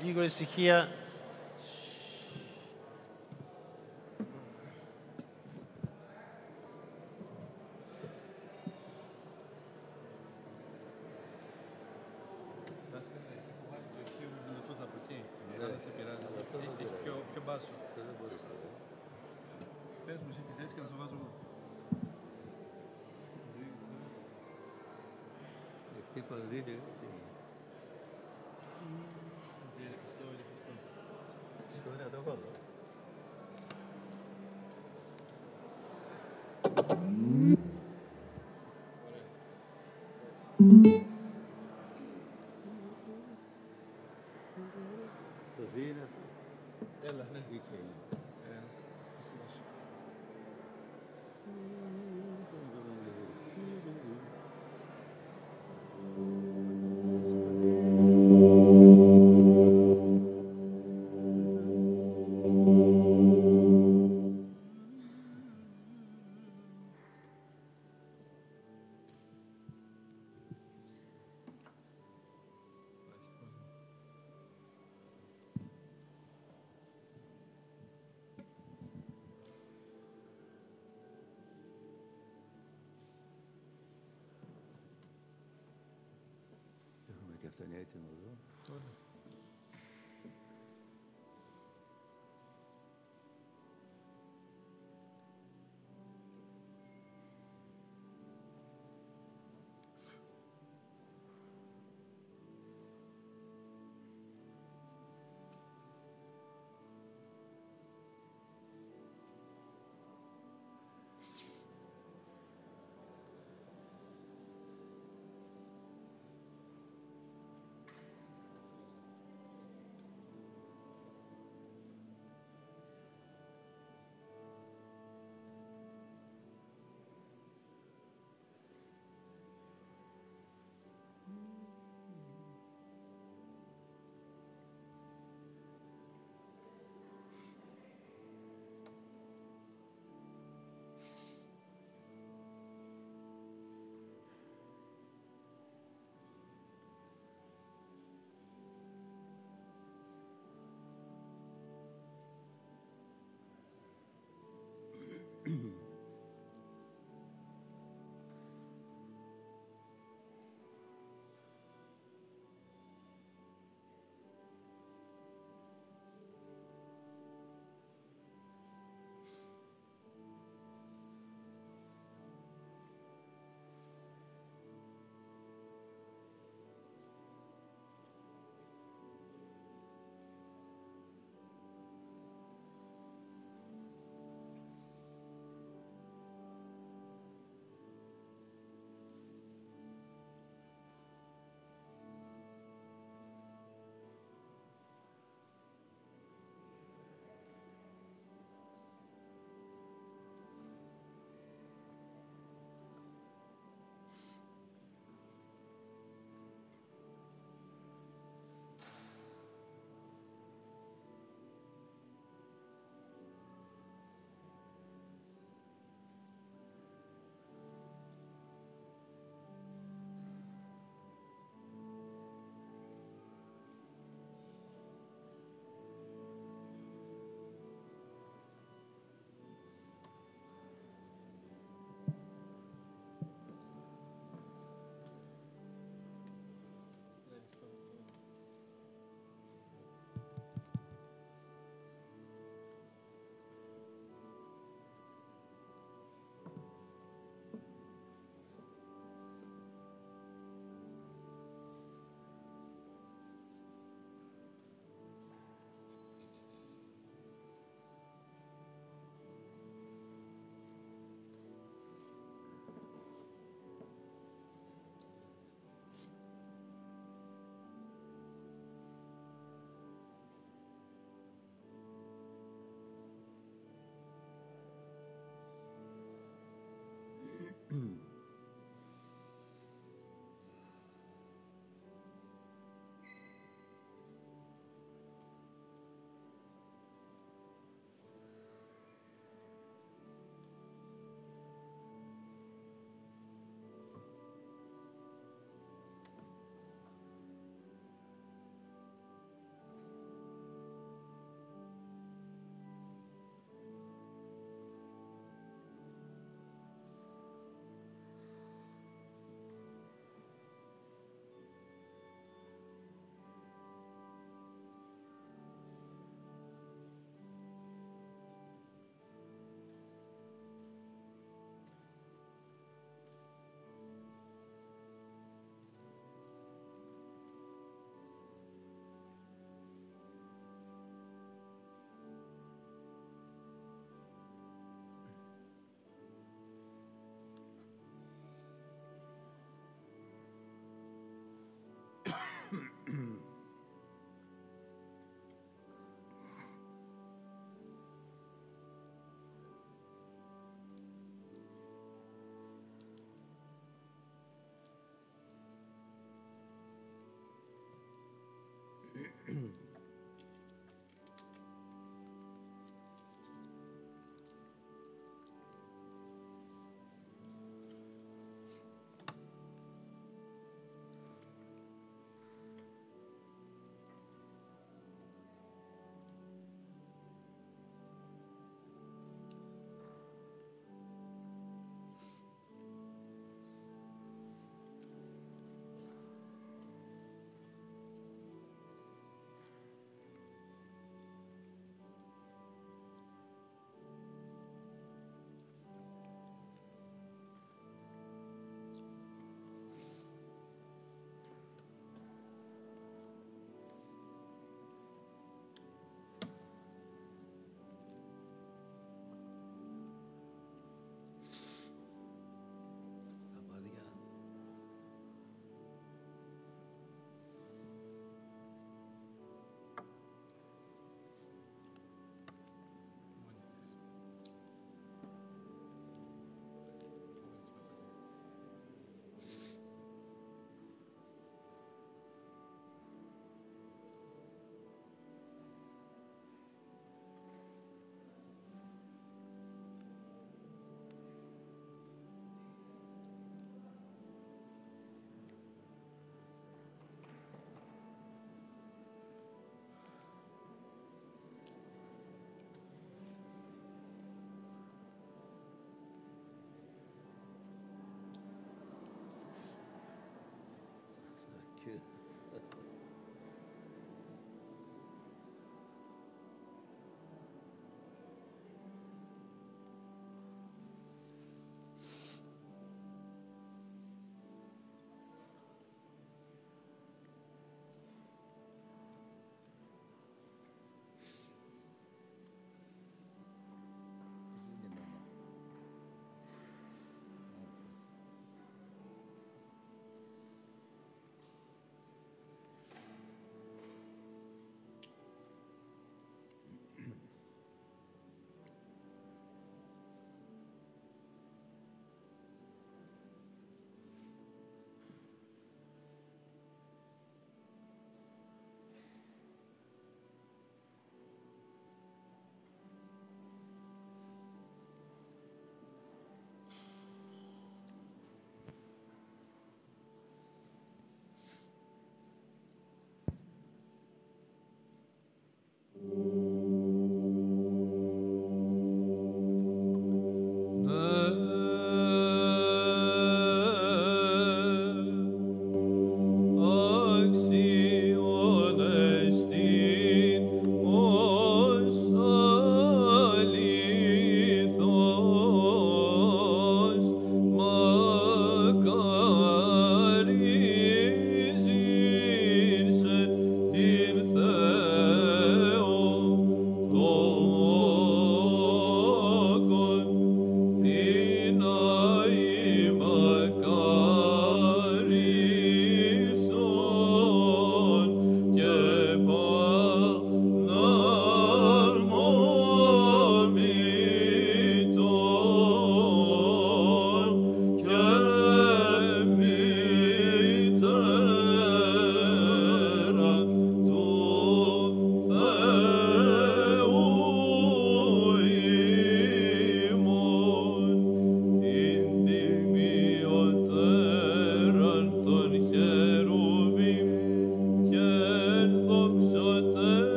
Λίγο ησυχία. Πες μου εσύ τι θες και θα σε βάζω εγώ. Χτύπα δείτε. Στο είναι να το βάλω. Το δει είναι αυτό. Έλα, ναι. Δίκαια είναι. Έχουμε και αυτό είναι έτοιμο εδώ.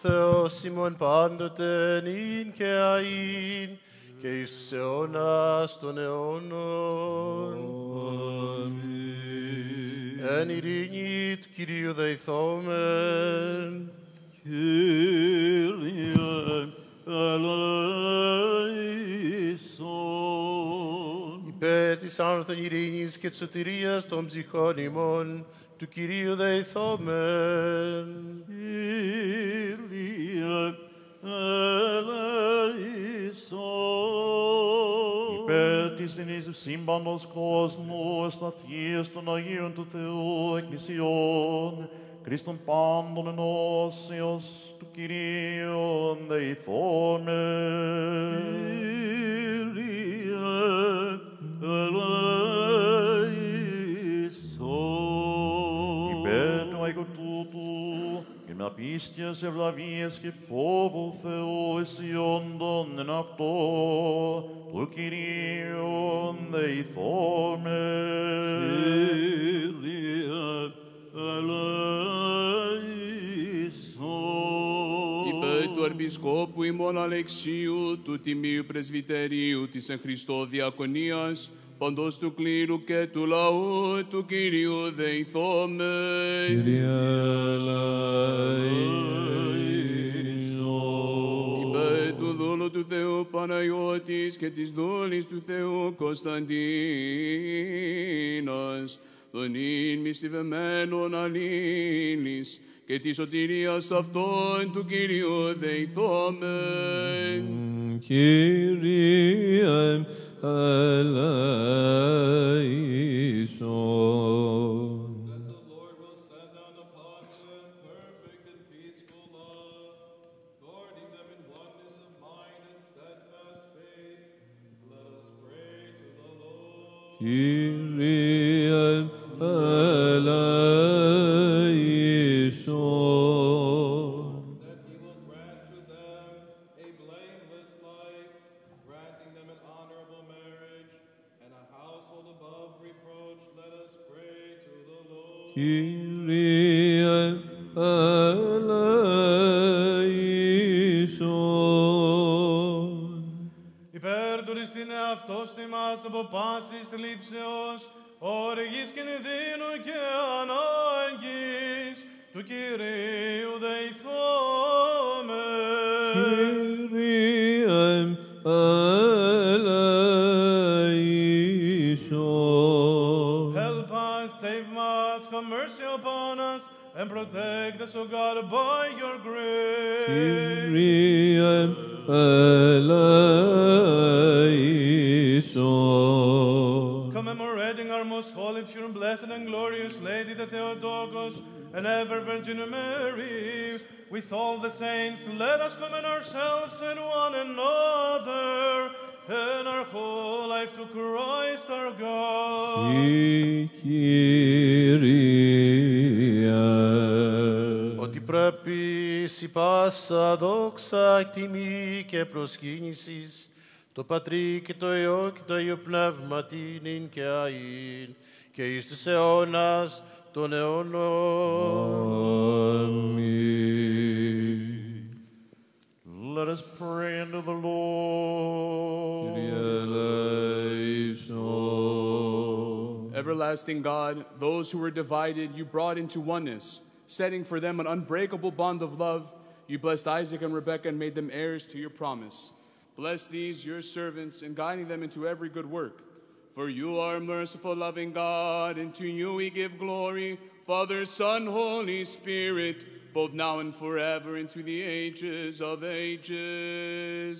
Θεός ημών πάντοτε νυν και αΐν και εις τους αιώνας των αιώνων. Εν ειρήνη του Κυρίου δεηθόμεν. Κύριε ελέησον. Υπέρ της άνωθεν ειρήνης και της σωτηρίας των ψυχών ημών του Κυρίου δεηθόμεν. Κύριε ελέησον. Υπέρ της ενής του σύμπαντος κόσμου, σταθείας των Αγίων του Θεού εκκλησιών, Χριστον πάντων ενώσεως του Κυρίου δεηθόμεν. Κύριε ελέησον. Υπέρ του Αγίου τούτου, και με απίστιας ευλαβίας και φόβου Θεού αισιόντων εν αυτό, του Κυρίου δεηθόμεν. Κύριε ελέησον. Υπέρ του Αρχιεπισκόπου ημών Αλεξίου, του Τιμίου Πρεσβυτερίου της εν Χριστώ Διακονίας, παντός του κλήρου και του λαού του Κυρίου δεηθόμεν. Κύριε ελέησον. Υπέρ του δούλου του Θεού Παναγιώτης και της δούλης του Θεού Κωνσταντίνας, των ίν μυστηβεμένων αλλήλης και της σωτηρίας αυτών του Κυρίου δεηθόμεν. Κύριε ελέησον. That the Lord will send down upon them perfect and peaceful love, guarding them in oneness of mind and steadfast faith. Let us pray to the Lord. Κύριε ελέησον. That he will grant to them a blameless life, granting them an honorable marriage and a household above reproach. Let us pray to the Lord. Κύριε ελέησον. Υπέρ του Χριστίν εαυτός τιμάς από πάσης θλίψεως, οργής κινδύνου και ανάγκης, του Κυρίου δεηθόμεν. Κύριε ελέησον. Help us, save us, have mercy upon us, and protect us, O God, by your grace. Κύριε ελέησον. Commemorating our most holy, pure, blessed, and glorious Lady, the Theotokos, and ever Virgin Mary, with all the saints, let us commend ourselves and one another, and our whole life to Christ our God. Κύριε. Ότι πρέπει σοι πάσα δόξα, τιμή και προσκύνησης, το Πατρί και το Υιό και το Υιό Πνεύμα νυν και αΐν, και εις τους αιώνας των αιώνων. Αμήν. Let us pray unto the Lord. Κύριε ελέησον. Everlasting God, those who were divided you brought into oneness, setting for them an unbreakable bond of love. You blessed Isaac and Rebekah and made them heirs to your promise. Bless these, your servants, and guiding them into every good work. For you are a merciful, loving God, and to you we give glory, Father, Son, Holy Spirit, both now and forever, into the ages of ages.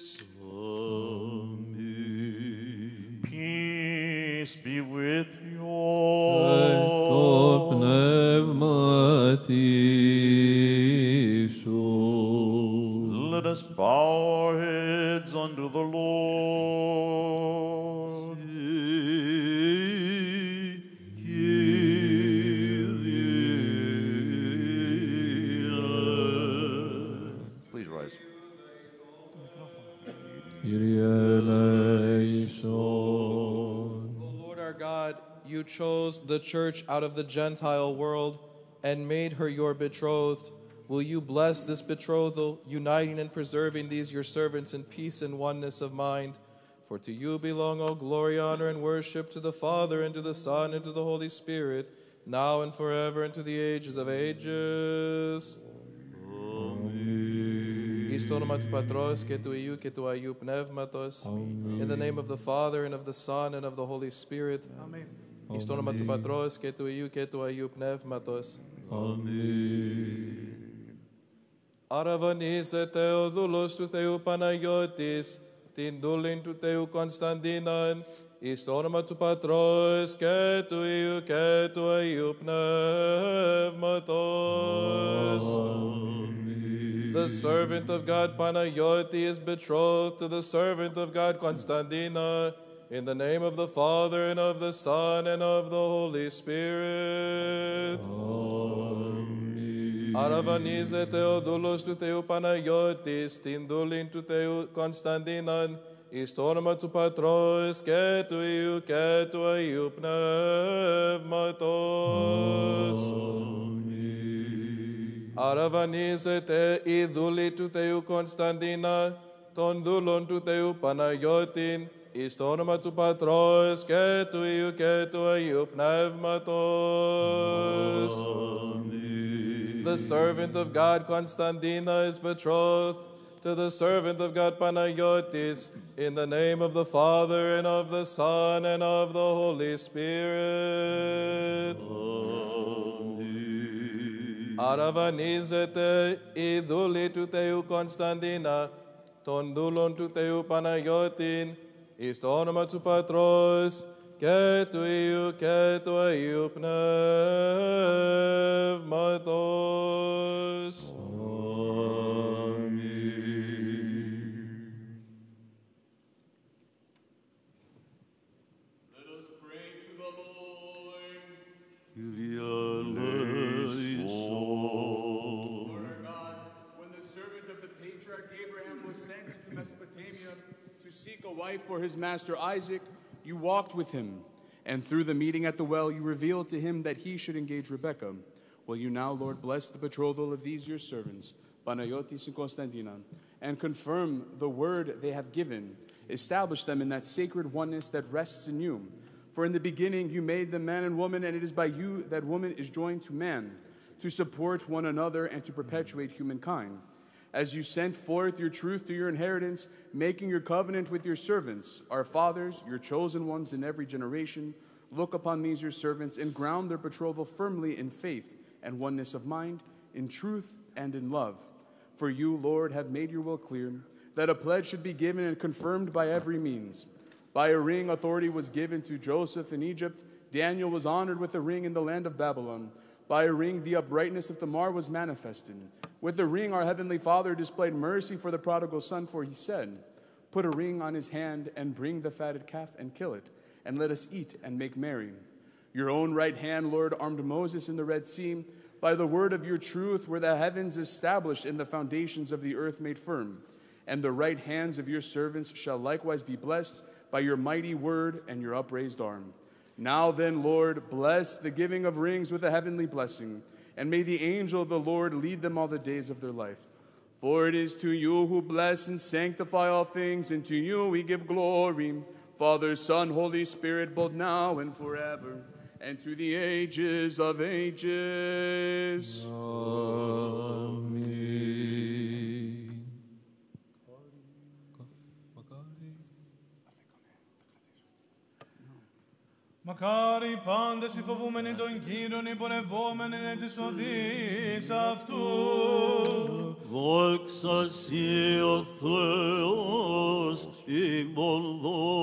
Peace be with you. Το πνεύματι σου. Let us bow our heads unto the Lord. Please rise. Κύριε ελέησον. O Lord our God, you chose the church out of the Gentile world and made her your betrothed. will you bless this betrothal, uniting and preserving these your servants in peace and oneness of mind? For to you belong all glory, honor, and worship, to the Father, and to the Son, and to the Holy Spirit, now and forever, and to the ages of ages. Εις το όνομα του Πατρός και του Υιού και του Αγίου Πνεύματος, in the name of the Father, and of the Son, and of the Holy Spirit. Amen. Εις το όνομα του Πατρός και του Υιού και του Αγίου Πνεύματος. Αραβωνίζεται ο δούλος του Θεού Παναγιώτης, την δούλην του Θεού Κωνσταντίναν, εις το όνομα του Πατρός και του Υιού και του Αγίου Πνεύματος. The servant of God Panayoti is betrothed to the servant of God Constantina, in the name of the Father, and of the Son, and of the Holy Spirit. Αραβανίζεται ο δούλος του Θεού Παναγιώτης, την δούλην του Θεού Κωνσταντίναν, εις το όνομα του Πατρός και του Υιού και του Αγίου Πνεύματος. Αραβανίζεται η δούλη του Θεού Κωνσταντίνα, των δούλων του Θεού Παναγιώτην, εις το όνομα του Πατρός και του Υιού και του Αγίου Πνεύματος. The servant of God Constantina is betrothed to the servant of God Panagiotis, in the name of the Father, and of the Son, and of the Holy Spirit. Αραβανίζεται η δούλη του Θεού Κωνσταντίνα, των δούλων του Θεού Παναγιώτην, εις το όνομα του Πατρός και του Υιού και του Αγίου Πνεύματος. Let us pray to the Lord. Lord our God, when the servant of the patriarch Abraham was sent into Mesopotamia to seek a wife for his master Isaac, you walked with him, and through the meeting at the well, you revealed to him that he should engage Rebekah. Will you now, Lord, bless the betrothal of these your servants, Panayotis and Constantina, and confirm the word they have given, establish them in that sacred oneness that rests in you. For in the beginning you made them man and woman, and it is by you that woman is joined to man, to support one another and to perpetuate humankind. As you sent forth your truth to your inheritance, making your covenant with your servants, our fathers, your chosen ones in every generation, look upon these your servants and ground their betrothal firmly in faith and oneness of mind, in truth and in love. For you, Lord, have made your will clear, that a pledge should be given and confirmed by every means. By a ring, authority was given to Joseph in Egypt. Daniel was honored with a ring in the land of Babylon. By a ring, the uprightness of Tamar was manifested. With the ring, our heavenly Father displayed mercy for the prodigal son, for he said, "Put a ring on his hand and bring the fatted calf and kill it, and let us eat and make merry." Your own right hand, Lord, armed Moses in the Red Sea. By the word of your truth were the heavens established and the foundations of the earth made firm. And the right hands of your servants shall likewise be blessed by your mighty word and your upraised arm. Now then, Lord, bless the giving of rings with a heavenly blessing, and may the angel of the Lord lead them all the days of their life. For it is to you who bless and sanctify all things, and to you we give glory, Father, Son, Holy Spirit, both now and forever, and to the ages of ages. Μακάρι πάντες οι φοβούμενοι των Κύριων, οι πορευόμενοι εν της οδής αυτού. Δόξα σοι ο Θεός, ημών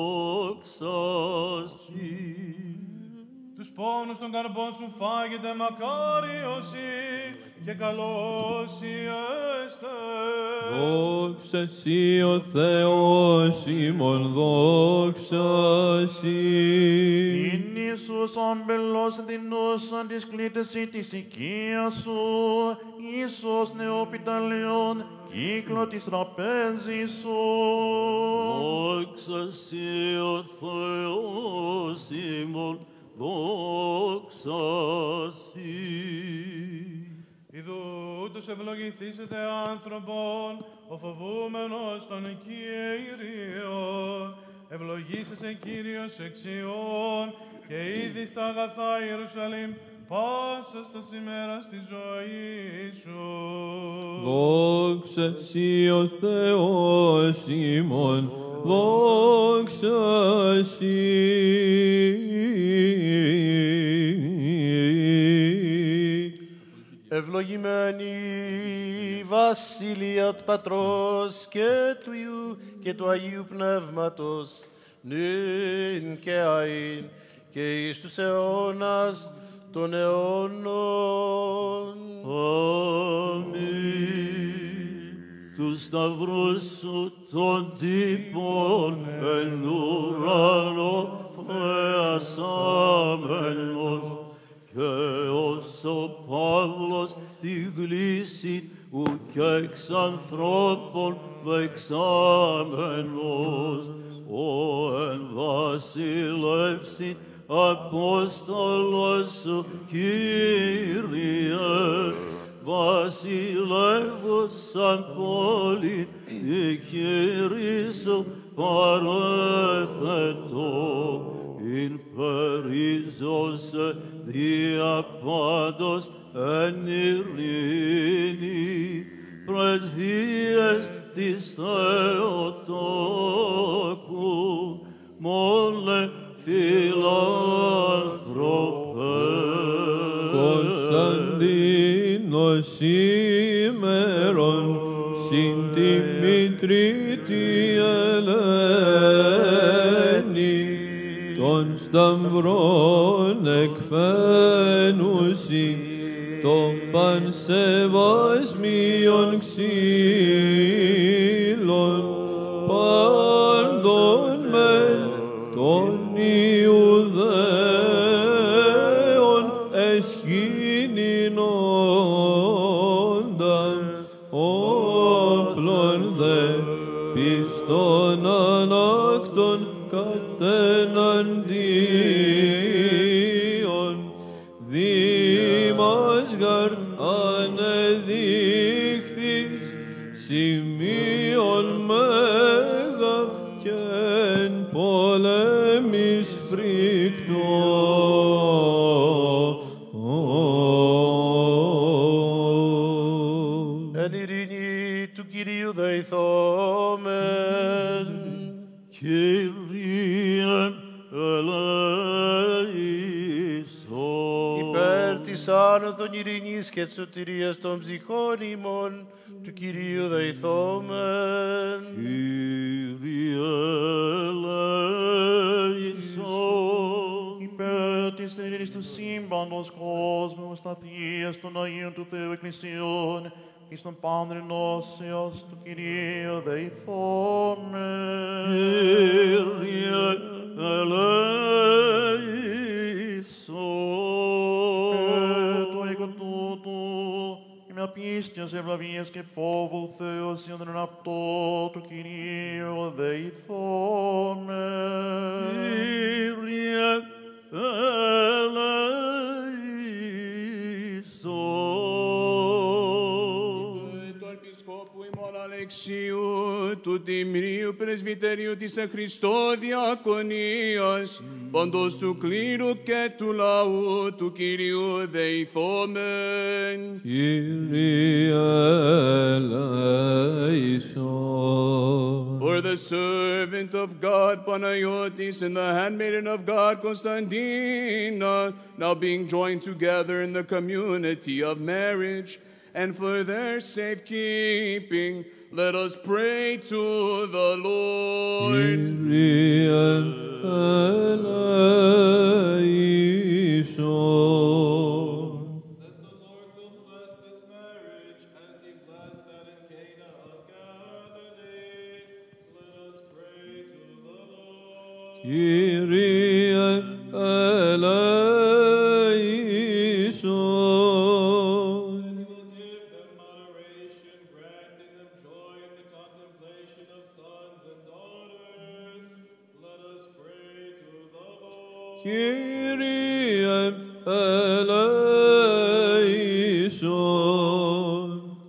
δόξα σοι. Τους πόνους των καρπών σου φάγετε, μακάριος και καλός εστε. Δόξα σοι ο Θεός, ημών δόξα σοι. Ειν Ιησούς αμπελός δεινούσαν της κλήτεση της οικίας σου, Ιησούς νεοπιταλιών, κύκλο της τραπέζης σου. Δόξα σοι ο Θεός, ημών δόξα σοι. Ιδού τους ευλογηθήσετε άνθρωπον, ο φοβούμενος τον Κύριον. Ευλογήσεσαι Κύριος εξιών και είδη στα αγαθά Ιερουσαλήμ, πάσας τα ημέρας της ζωής σου. Δόξα σοι ο Θεός ημών, δόξα σοι. Ευλογημένη η βασιλεία του Πατρός και του Υιού και του Αγίου Πνεύματος, νυν και αΐν και εις τους αιώνας των αιώνων. Αμήν. Του σταυρούς σου των τύπων εν ουρανό φρέασάμενος, και ως ο Παύλος τη γλύση ουκ εξ ανθρώπων δεξάμενος, ο εν βασιλεύσιν Απόστολος σου, Κύριε, βασιλεύος σαν πόλη, η χείρη σου παρέθετο, ειν περίζωσε δια πάντως εν ειρήνη, πρεσβείες της Θεοτόκου, μόλε φιλάνθρωπε. Κωνσταντίνος σήμερον συν τη Μητρίτη Ελένη, των σταυρών εκφαίνουσι, το πανσεβασμίον ξύλων, πάντων μεν των Ιουδαίων εσχήνινόνταν, όπλων δε πιστών ανάκτων κατεναντίον, δήμας γαρ ανεδείχθης σημείων μέγα και εν πολέμης φρικτό. Εν ειρήνη του Κυρίου δεηθόμεν. Κύριε ελέησον. Υπέρ της άνοδον ειρήνης και της σωτηρίας των ψυχών ημών, του Κυρίου δεηθόμεν. Κύριε ελέησον. Υπέρ της ειρήνης του σύμπαντος κόσμου, σταθείας των Αγίων του Θεού Εκκλησιών, εις των πάντων ενώσεως του Κυρίου δεηθόμεν. Κύριε ελέησον. Το οίκο τούτου, και με απίστιας ευλαβίας και φόβου Θεός ιονδρον αυτό του Κυρίου δεηθόμεν. Κύριε ελέησον. Του Επισκόπου ημών Αλεξίου, του Τιμρίου Πρεσβυτερίου της Χριστόδιακονίας, παντός του κλήρου και του λαού του Κυρίου δεηθόμεν. Κύριε ελέησον. For the servant of God, Panayotis, and the handmaiden of God, Constantina, now being joined together in the community of marriage, and for their safekeeping, let us pray to the Lord. Kyrie eleison. That the Lord will bless this marriage as he blessed that in Cana of Galilee. Let us pray to the Lord. Kyrie eleison. He will give them moderation, granting them joy in the contemplation of sons and daughters. Let us pray to the Lord. Kyrie eleison.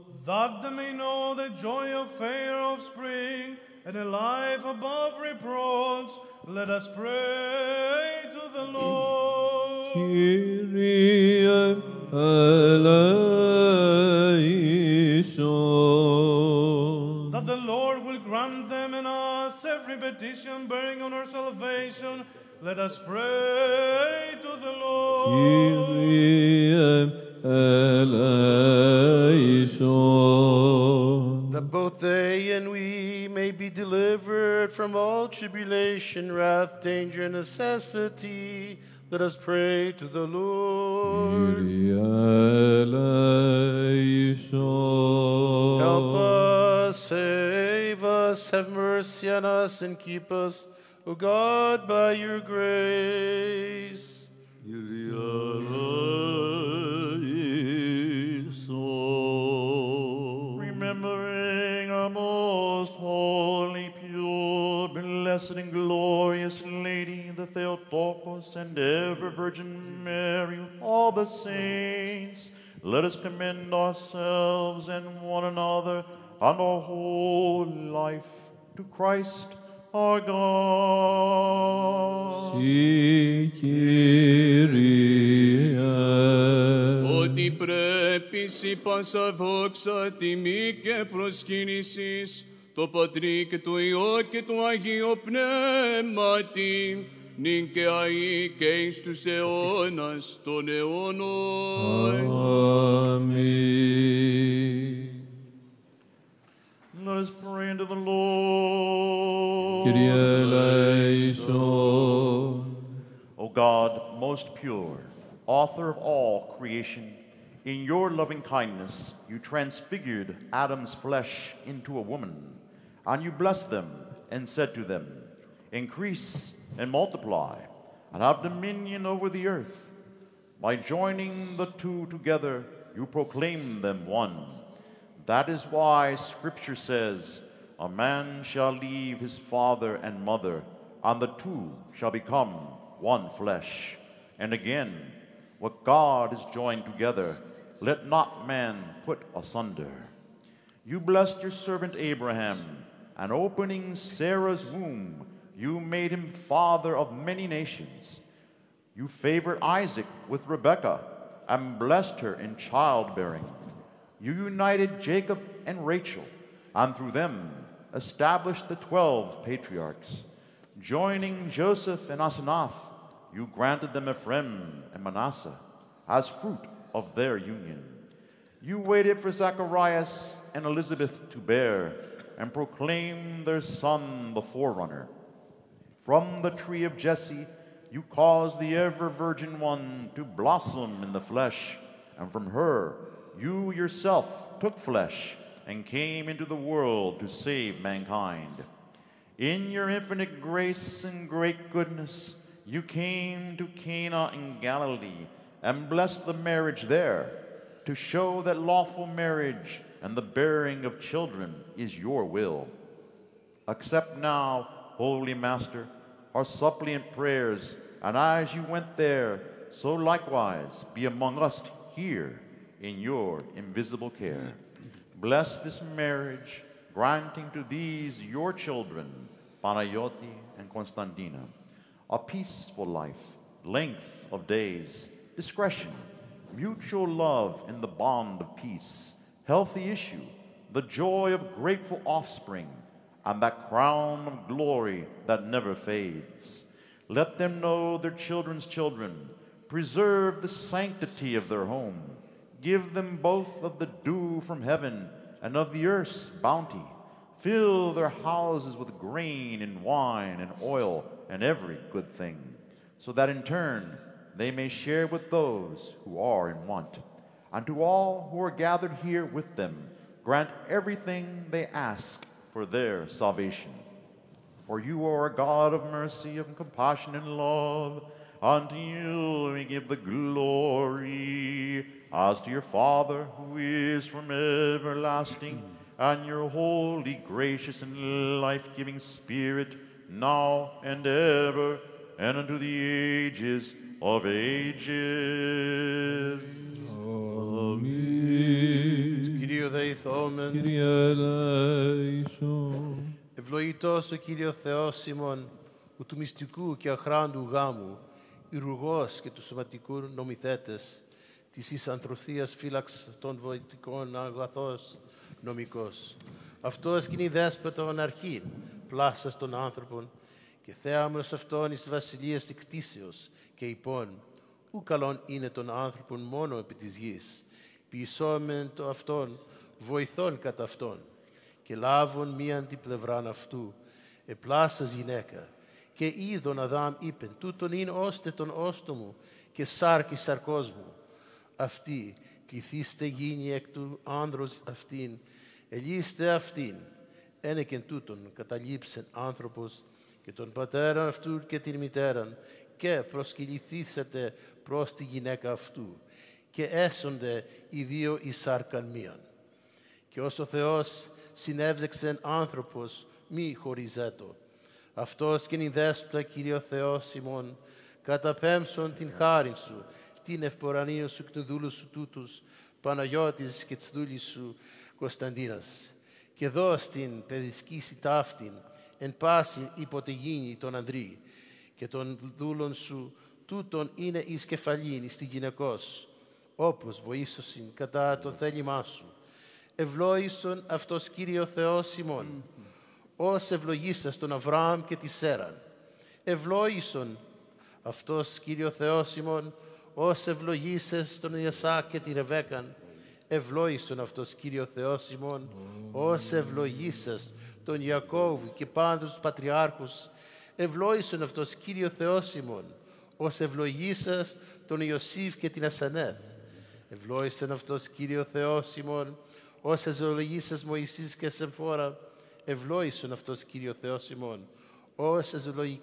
and a life above reproach, let us pray to the Lord. Kyrie eleison. That the Lord will grant them and us every petition bearing on our salvation, let us pray to the Lord. Kyrie eleison. That both they and we may be delivered from all tribulation, wrath, danger, and necessity, let us pray to the Lord. Kyrie eleison. Help us, save us, have mercy on us, and keep us, O God, by your grace. Kyrie eleison. Remembering our most holy, pure, blessed, and glorious Lady, the Theotokos, and ever Virgin Mary, all the saints, let us commend ourselves and one another and our whole life to Christ our God. Si Kyrie. Ότι πρέπει σοι πάσα δόξα, τιμή και προσκύνησης, το Πατρί και το Υιό και το Αγίο Πνεύματι, νυν και αεί και εις τους αιώνας των αιώνων. Amen. Let us pray unto the Lord. Kyrie eleison. O God, most pure, author of all creation, in your loving kindness you transfigured Adam's flesh into a woman, and you blessed them and said to them, increase and multiply, and have dominion over the earth. By joining the two together, you proclaim them one. That is why Scripture says, a man shall leave his father and mother, and the two shall become one flesh. And again, what God has joined together, let not man put asunder. You blessed your servant Abraham, and opening Sarah's womb, you made him father of many nations. You favored Isaac with Rebekah, and blessed her in childbearing. You united Jacob and Rachel, and through them established the 12 patriarchs. Joining Joseph and Asenath, you granted them Ephraim and Manasseh as fruit of their union. You waited for Zacharias and Elizabeth to bear, and proclaimed their son the forerunner. From the tree of Jesse, you caused the ever-virgin one to blossom in the flesh, and from her you yourself took flesh and came into the world to save mankind. In your infinite grace and great goodness, you came to Cana in Galilee and blessed the marriage there, to show that lawful marriage and the bearing of children is your will. Accept now, Holy Master, our suppliant prayers, and as you went there, so likewise be among us here in your invisible care. Bless this marriage, granting to these your children, Panayoti and Constantina, a peaceful life, length of days, discretion, mutual love in the bond of peace, healthy issue, the joy of grateful offspring, and that crown of glory that never fades. Let them know their children's children, preserve the sanctity of their home, give them both of the dew from heaven and of the earth's bounty. Fill their houses with grain and wine and oil and every good thing, so that in turn they may share with those who are in want. And to all who are gathered here with them, grant everything they ask for their salvation. For you are a God of mercy, of compassion and love. Unto you we give the glory, as to your Father, who is from everlasting, and your holy, gracious, and life-giving Spirit, now and ever, and unto the ages of ages. Amen. Kyrie eleison. Kyrie eleison. Ευλογητός ο Κύριο Θεός ημών, που του μυστικού και αχράντου γάμου, ηρωγός και του σωματικού νομιθέτες, της εις ανθρωθείας φύλαξ των βοητικών αγαθός νομικός. Αυτός κοινή δέσποτον αρχήν, πλάσας των άνθρωπων, και θέαμενος αυτόν εις βασιλείας της κτήσεως και υπόν, ου καλόν είναι των άνθρωπων μόνο επί της γης, ποιησόμεν το αυτόν, βοηθών κατά αυτόν, και λάβουν μίαν την πλευράν αυτού, επλάσας γυναίκα, και είδον Αδάμ είπεν, τούτον είναι ώστε τον όστο μου, και σάρκη σαρκός μου. Αυτή, κληθήστε γίνει εκ του άνδρος αυτήν, ελίστε αυτήν, ένεκεν τούτον καταλήψεν άνθρωπος, και τον πατέραν αυτού και την μητέραν, και προσκυληθήσετε προς τη γυναίκα αυτού, και έσονται οι δύο εις σάρκαν μίαν. Και ως ο Θεός συνέβρεξεν άνθρωπος, μη χωριζέτο. Αυτός και νυ δέσποτα, Κύριο Θεός ημών, καταπέμψον την χάριν σου, την ευπορανία σου και του δούλου σου τούτους, Παναγιώτης και της δούλης σου Κωνσταντίνας. Και δώσ' την παιδισκήση ταύτην, εν πάση υποτεγίνη τον ανδρή, και των δούλων σου τούτον είναι εις κεφαλήν, εις τη γυναικός, όπως βοήσωσιν κατά το θέλημά σου. Ευλόγησον αυτός Κύριο Θεός ημών, ως ευλογήσας τον Αβραάμ και τη Σέραν. Ευλόγησον αυτός Κύριο Θεός ημών, ως ευλογήσας τον Ιασάκ και τη Ρεβέκαν. Ευλόγησον αυτός Κύριο Θεός ημών, ως ευλογήσας τον Ιακώβ και πάντους τους πατριάρχους. Ευλόγησον αυτός Κύριο Θεός ημών, ως ευλογήσας τον Ιωσήφ και την Ασανέθ. Ευλόγησον αυτός Κύριο Θεός ημών, ως ευλογήσας Μωυσής και Σεμφόρα. Ευλόγησον αυτός Κύριο Θεός ημών, ως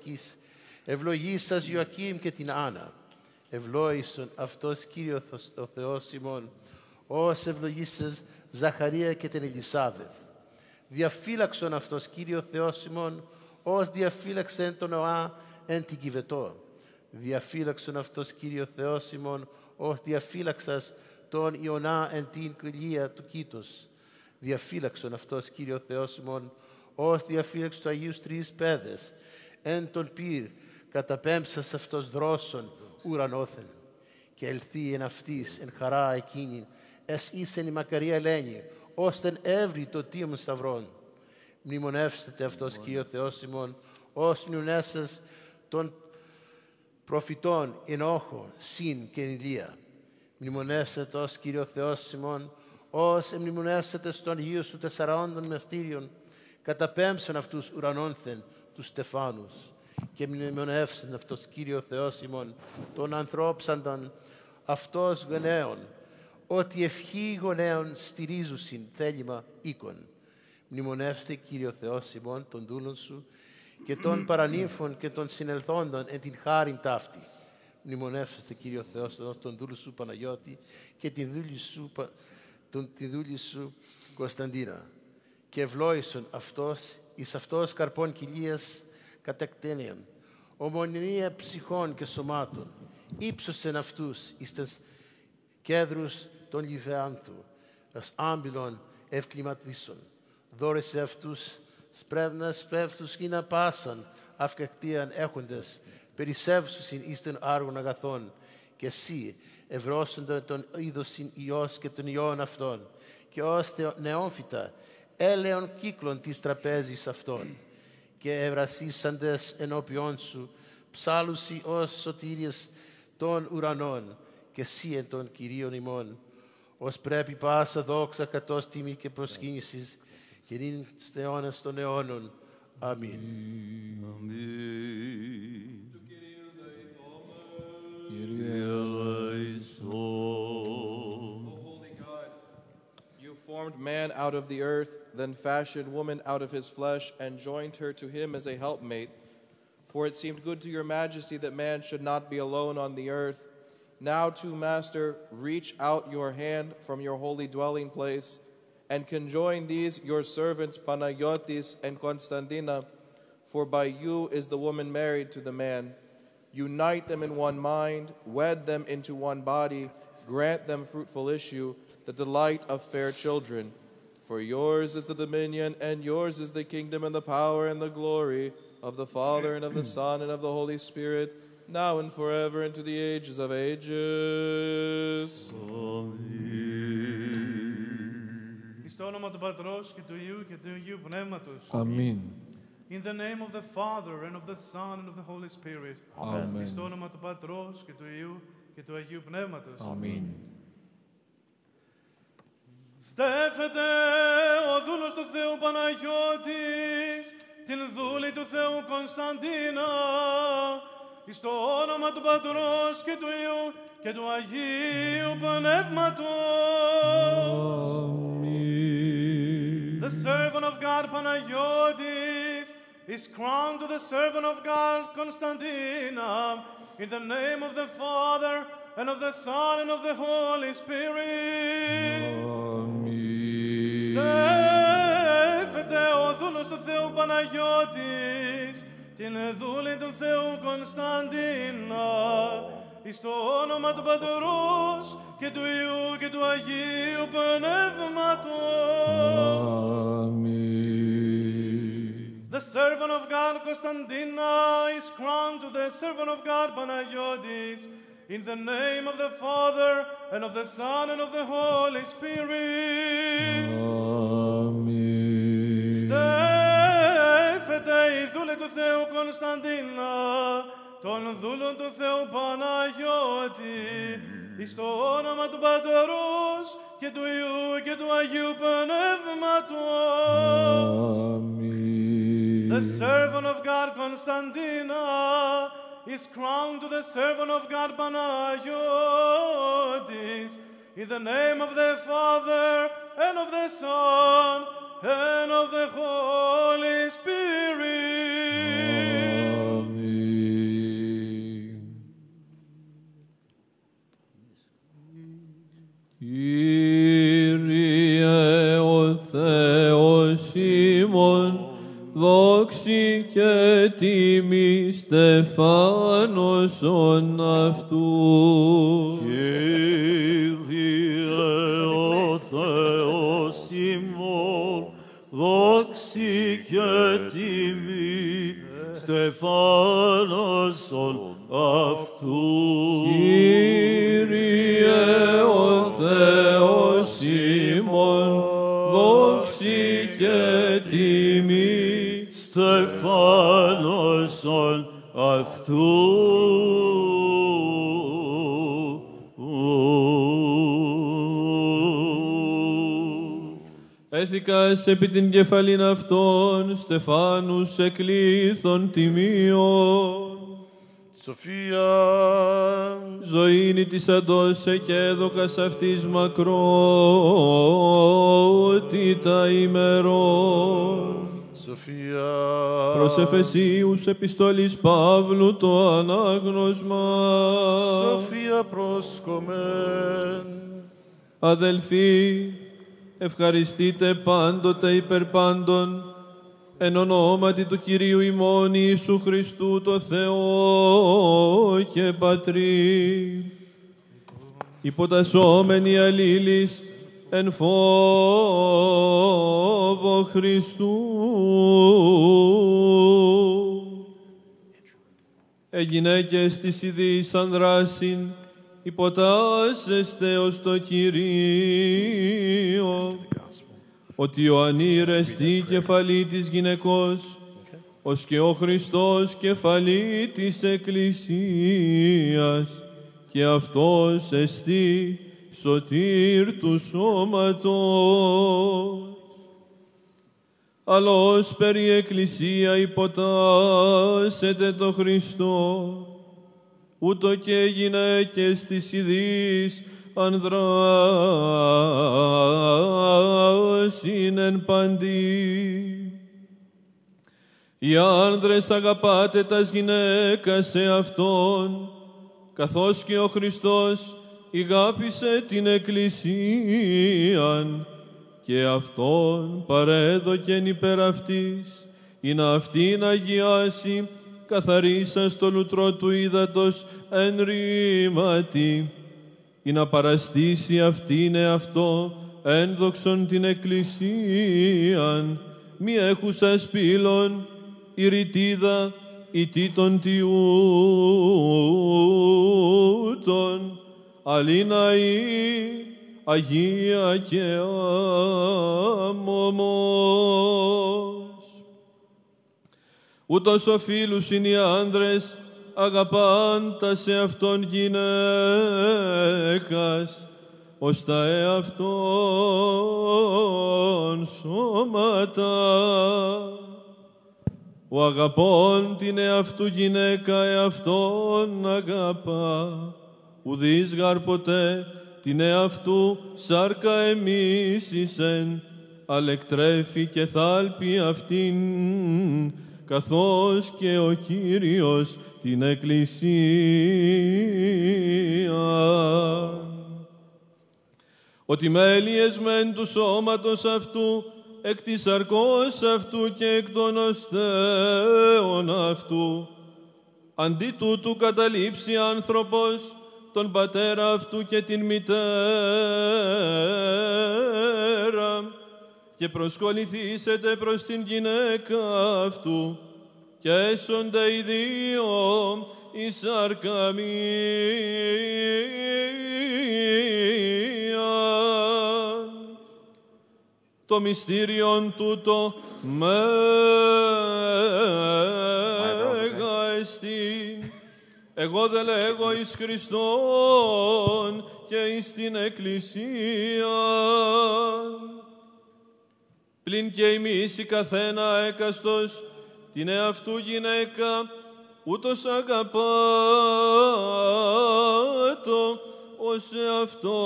ευλογήσας Ιωακήμ και την Άννα. Ευλόγησον αυτός Κύριο ο Θεός ημών, ως ευλογήσας Ζαχαρία και την Ελισάβεθ. Διαφύλαξον αυτός Κύριο Θεός ημών, ως διαφύλαξεν τον Νοά εν την Κιβετό. Διαφύλαξον αυτός Κύριο Θεός ημών, ως διαφύλαξας τον Ιωνά εν την κοιλία του Κήτος. Διαφύλαξον αυτός Κύριο Θεός ημών, ως διαφύλαξε του Αγίους Τρεις Πέδες, εν τον πυρ καταπέμψας αυτός δρόσον ουρανόθεν. Και ελθεί εν αυτής εν χαρά εκείνην, εσ ήσεν η μακαρία ελένη, ώστεν έβρι το τίμον σταυρών. Μνημονεύστε αυτός Κύριο Θεός ημών, ως μνημονεύσας των προφητών Ενόχο, Συν και Ηλία. Μνημονεύσετε ως Κύριο Θεός ημών, ως εμνημονεύσετε στον Αγίου σου 40 μυστήριων, καταπέμψαν αυτούς ουρανόνθεν τους στεφάνους. Και μνημονεύσαν αυτός Κύριο Θεός ημών, των ανθρώπσανταν αυτός γονέων, ότι ευχή γονέων στηρίζουσιν θέλημα οίκων. Μνημονεύστε Κύριο Θεός ημών, των δούλων σου, και των παρανύμφων και των συνελθόντων εν την χάριν ταύτη. Μνημονεύστε Κύριο Θεός των δούλων σου Παναγιώτη και τη δούλη σου Κωνσταντίνα. Και ευλόγησον αυτός εις αυτός καρπών κοιλίας κατεκτένιαν, ομονία ψυχών και σωμάτων, ύψωσεν αυτούς εις τες κέδρους των Λιβεάνθου, ως άμπυλων ευκληματίσων. Δώρεσε αυτούς σπρεύτους γίνα πάσαν, αυκακτίαν έχοντες, περισσεύσουσιν εις των άργων αγαθών, και εσύ ευρώσοντα τον είδωσιν Υιός και των Υιών αυτών, και ως νεόμφυτα έλεον κύκλων της τραπέζης αυτών, και ευραθήσαντες ενώπιόν σου, ψάλουσι ως σωτήριες των ουρανών, και εσύ εν των Κυρίων ημών, ως πρέπει πάσα δόξα κατός τιμή και προσκύνησης, και νυν στους αιώνας των αιώνων. Αμήν. You formed man out of the earth, then fashioned woman out of his flesh, and joined her to him as a helpmate. For it seemed good to your majesty that man should not be alone on the earth. Now, too, Master, reach out your hand from your holy dwelling place, and conjoin these your servants Panagiotis and Constantina, for by you is the woman married to the man. Unite them in one mind, wed them into one body, grant them fruitful issue, the delight of fair children. For yours is the dominion, and yours is the kingdom, and the power, and the glory of the Father, and of the Son, and of the Holy Spirit, now and forever, and to the ages of ages. Στο όνομα του Πατρός και του Υιού και του Αγίου Πνεύματος. Αμήν. In the name of the Father, and of the Son, and of the Holy Spirit. Amen. Στο όνομα του Πατρός και του Υιού και του Αγίου Πνεύματος. Αμήν. Στέφεται ο δούλος του Θεού Παναγιώτης, την δούλη του Θεού Κωνσταντίνα, εις το όνομα του Πατρός και του Υιού και του Αγίου Πνεύματος. The servant of God Panagiotis is crowned to the servant of God Constantina, in the name of the Father, and of the Son, and of the Holy Spirit. Στέφεται ο δούλος του Θεού Παναγιώτης, την δούλη του Θεού Κωνσταντίνα, εις το όνομα του Πατρός και του Υιού και του Αγίου Πνεύματος. The servant of God Constantina is crowned to the servant of God Panagiotis, in the name of the Father, and of the Son, and of the Holy Spirit. Στέφεται η δούλη του Θεού Κωνσταντίνα, των δούλων του Θεού Παναγιώτη, εις το όνομα του Πατρός και του Υιού και του Αγίου Πνεύματος. The servant of God Constantina is crowned to the servant of God Panagiotis, in the name of the Father, and of the Son, and of the Holy Spirit. Κύριε ο Θεός ημών, δόξη και τιμή στεφάνωσον αυτού. Κύριε ο Θεός ημών, δόξη και τιμή στεφάνωσον αυτού. Κύριε ο Θεός ημών, δόξη και τιμή στεφάνωσον αυτού. Έθηκας επί την κεφαλήν αυτών, στεφάνους εκλήθων τιμίων. Σοφία. Ζωήνη της αντώσε και έδωκας αυτής μακρότητα ημερών. Σοφία. Προς Εφεσίους επιστολής Παύλου το ανάγνωσμα. Σοφία προσκομεν. Αδελφοί, ευχαριστείτε πάντοτε υπερ πάντων, εν ονόματι του Κυρίου ημών Ιησού Χριστού το Θεό και Πατρί, υποτασσόμενοι αλλήλεις εν φόβο Χριστού. Γυναίκες της ιδίης ανδράσιν, υποτάσσεστε ως το Κυρίο, ότι ο ανήρες τη κεφαλή της γυναικός, ως και ο Χριστός κεφαλή της Εκκλησίας, και αυτός εστί σωτήρ του σώματος. Αλλώς περί Εκκλησία υποτάσσεται το Χριστό, ούτω και οι γυναίκες της ιδίης ανδράς είναι εν παντή. Οι άνδρες αγαπάτε τας γυναίκας σε Αυτόν, καθώς και ο Χριστός ηγάπησε την Εκκλησίαν και Αυτόν παρέδοκεν υπέρ αυτής, ή να αυτήν αγιάσει, καθαρίσας το λουτρό του ύδατος εν ρήματι, ή να παραστήσει αυτήν εαυτό ένδοξον την Εκκλησίαν, μη έχουσα σπήλων, η ρητίδα ητή των τιούτων, αλήνα η Αγία και άμωμος. Ούτως ο φίλους είναι οι άνδρες, αγαπάντα σε αυτόν γυναίκας, ως τα εαυτόν σώματα. Ο αγαπών την εαυτού γυναίκα εαυτόν αγαπά, ουδείς γαρ ποτέ την εαυτού σάρκα εμίσησεν, αλεκτρέφει και θάλπει αυτήν, καθώς και ο Κύριος την Εκκλησία. Ότι μέλιες μεν του σώματος αυτού, εκ της σαρκός αυτού και εκ των οστέων αυτού, αντί τούτου καταλήψει άνθρωπος τον πατέρα αυτού και την μητέρα και προσκοληθήσετε προς την γυναίκα αυτού και έσονται οι δύο η σάρκα μία. Το μυστήριον τούτο μέγα εστί. Εγώ δε λέγω εις Χριστόν και εις την Εκκλησία. Πλην και εμείς η καθένα έκαστος την εαυτού γυναίκα, ούτως αγαπάτω ως εαυτό.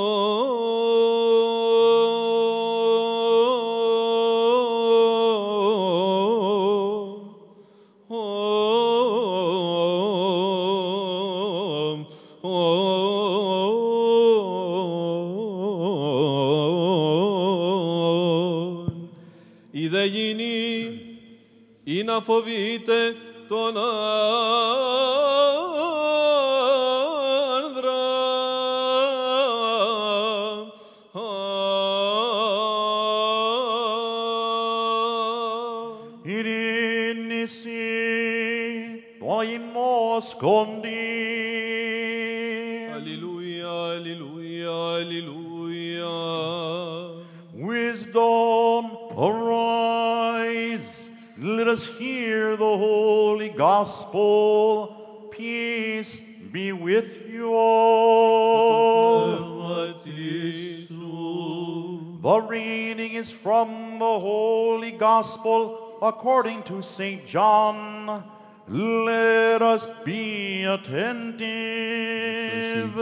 Η δε γυνή ή να φοβείται τον άνδρα. Ειρήνηση το ημός κοντή. Αλληλούια, αλληλούια, αλληλούια. Wisdom, arise. Let us hear the holy gospel. Peace be with you all. The reading is from the holy gospel according to St. John. Let us be attentive.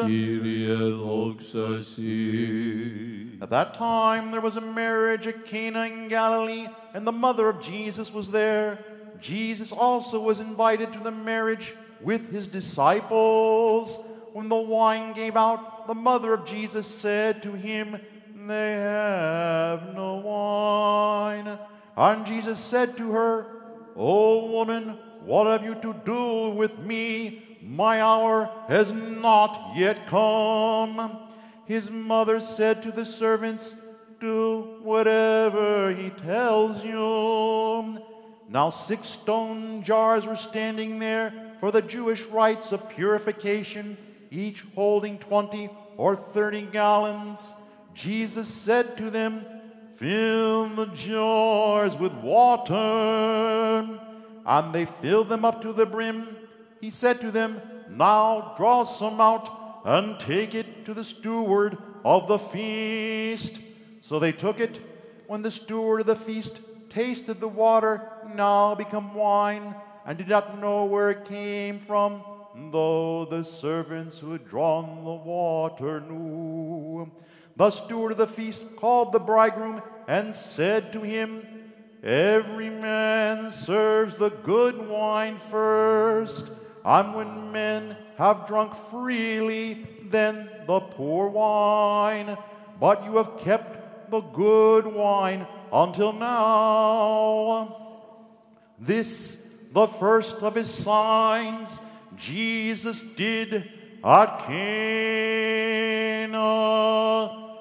At that time there was a marriage at Cana in Galilee, and the mother of Jesus was there. Jesus also was invited to the marriage with his disciples. When the wine gave out, the mother of Jesus said to him, "They have no wine." And Jesus said to her, "O woman, what have you to do with me? My hour has not yet come." His mother said to the servants, "Do whatever he tells you." Now 6 stone jars were standing there for the Jewish rites of purification, each holding 20 or 30 gallons. Jesus said to them, "Fill the jars with water." And they filled them up to the brim. He said to them, "Now draw some out and take it to the steward of the feast." So they took it. When the steward of the feast tasted the water, now become wine, and did not know where it came from, though the servants who had drawn the water knew. The steward of the feast called the bridegroom and said to him, "Every man serves the good wine first, and when men have drunk freely, then the poor wine. But you have kept the good wine until now." This, the first of his signs, Jesus did at Cana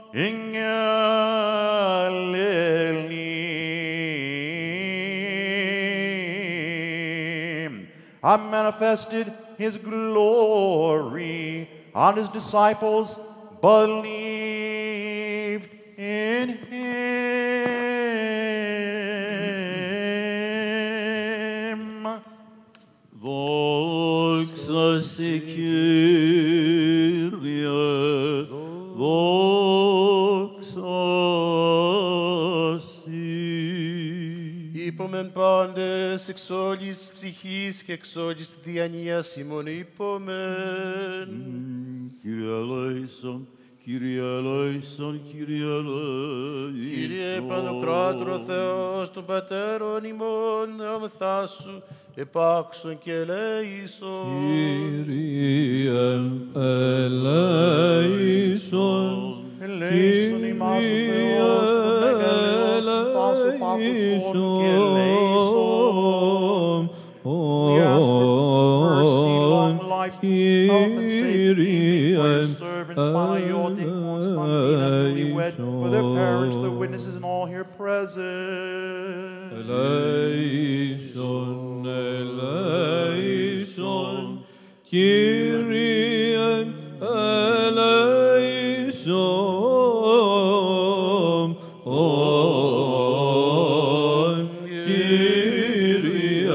and manifested his glory, and his disciples believed in him. Δόξα σε Κύριε, δόξα σοι. Είπομεν πάντες εξ όλης ψυχής και εξ όλης διανοίας ημών είπομεν. Κύριε ελέησον, Κύριε ελέησον, Κύριε ελέησον. Κύριε Πανοκράτορο Θεός των Πατέρων ημών, δεόμεθά σου, επάξον και ελέησον. Κύριε ελέησον, Ελέησον ημάς ο Θεός, τον Μέγα και ελέησον. We ask for mercy, long life, health, and safety for your servants, Panagiotis, Constantine, and newlywed, for their parents, their witnesses, and all here present. ελέησον, ελέησον, Κύριε ελέησον, Κύριε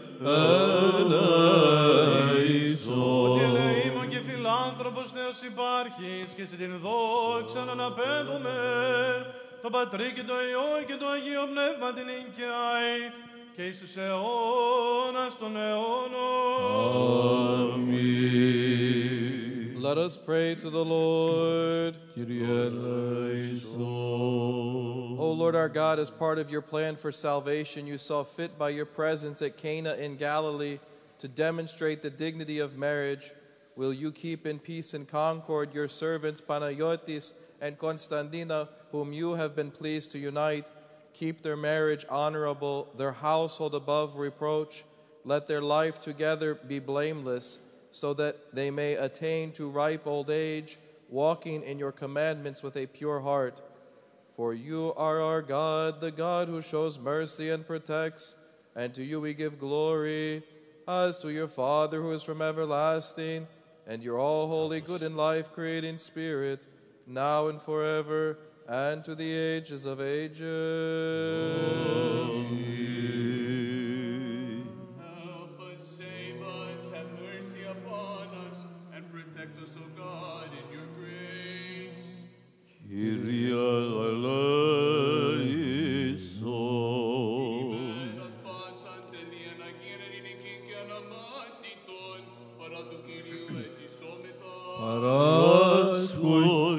ελέησον. Ότι ελεήμων και φιλάνθρωπος Θεός υπάρχεις και σε την δόξα να αναπέμπουμε τον Πατρί και το Υιό και το Αγίο Πνεύμα την οικιάη και εις τους αιώνας των αιώνων. Αμήν. Let us pray to the Lord. Κύριε ελέησον. O Lord our God, as part of your plan for salvation, you saw fit by your presence at Cana in Galilee to demonstrate the dignity of marriage. Will you keep in peace and concord your servants Panagiotis and Constantina, whom you have been pleased to unite? Keep their marriage honorable, their household above reproach. Let their life together be blameless, so that they may attain to ripe old age, walking in your commandments with a pure heart. For you are our God, the God who shows mercy and protects, and to you we give glory, as to your Father who is from everlasting, and your all-holy, good and life-creating Spirit, now and forever, and to the ages of ages. Help us, save us, have mercy upon us, and protect us, O God, in your grace. Κύριε ελέησον. At πάσαν τελείαν αγίρεν εινικήν και αναμάτητον, παρά του Κυρίου ετισόμεθα. Παράσχου,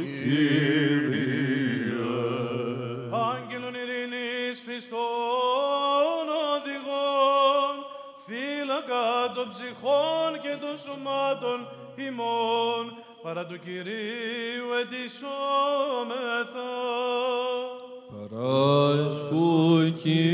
Άγγελον ειρήνης πιστών οδηγών, φύλακα των ψυχών και των σωμάτων ημών, παρά του Κυρίου ετισόμεθα. Παράσχου,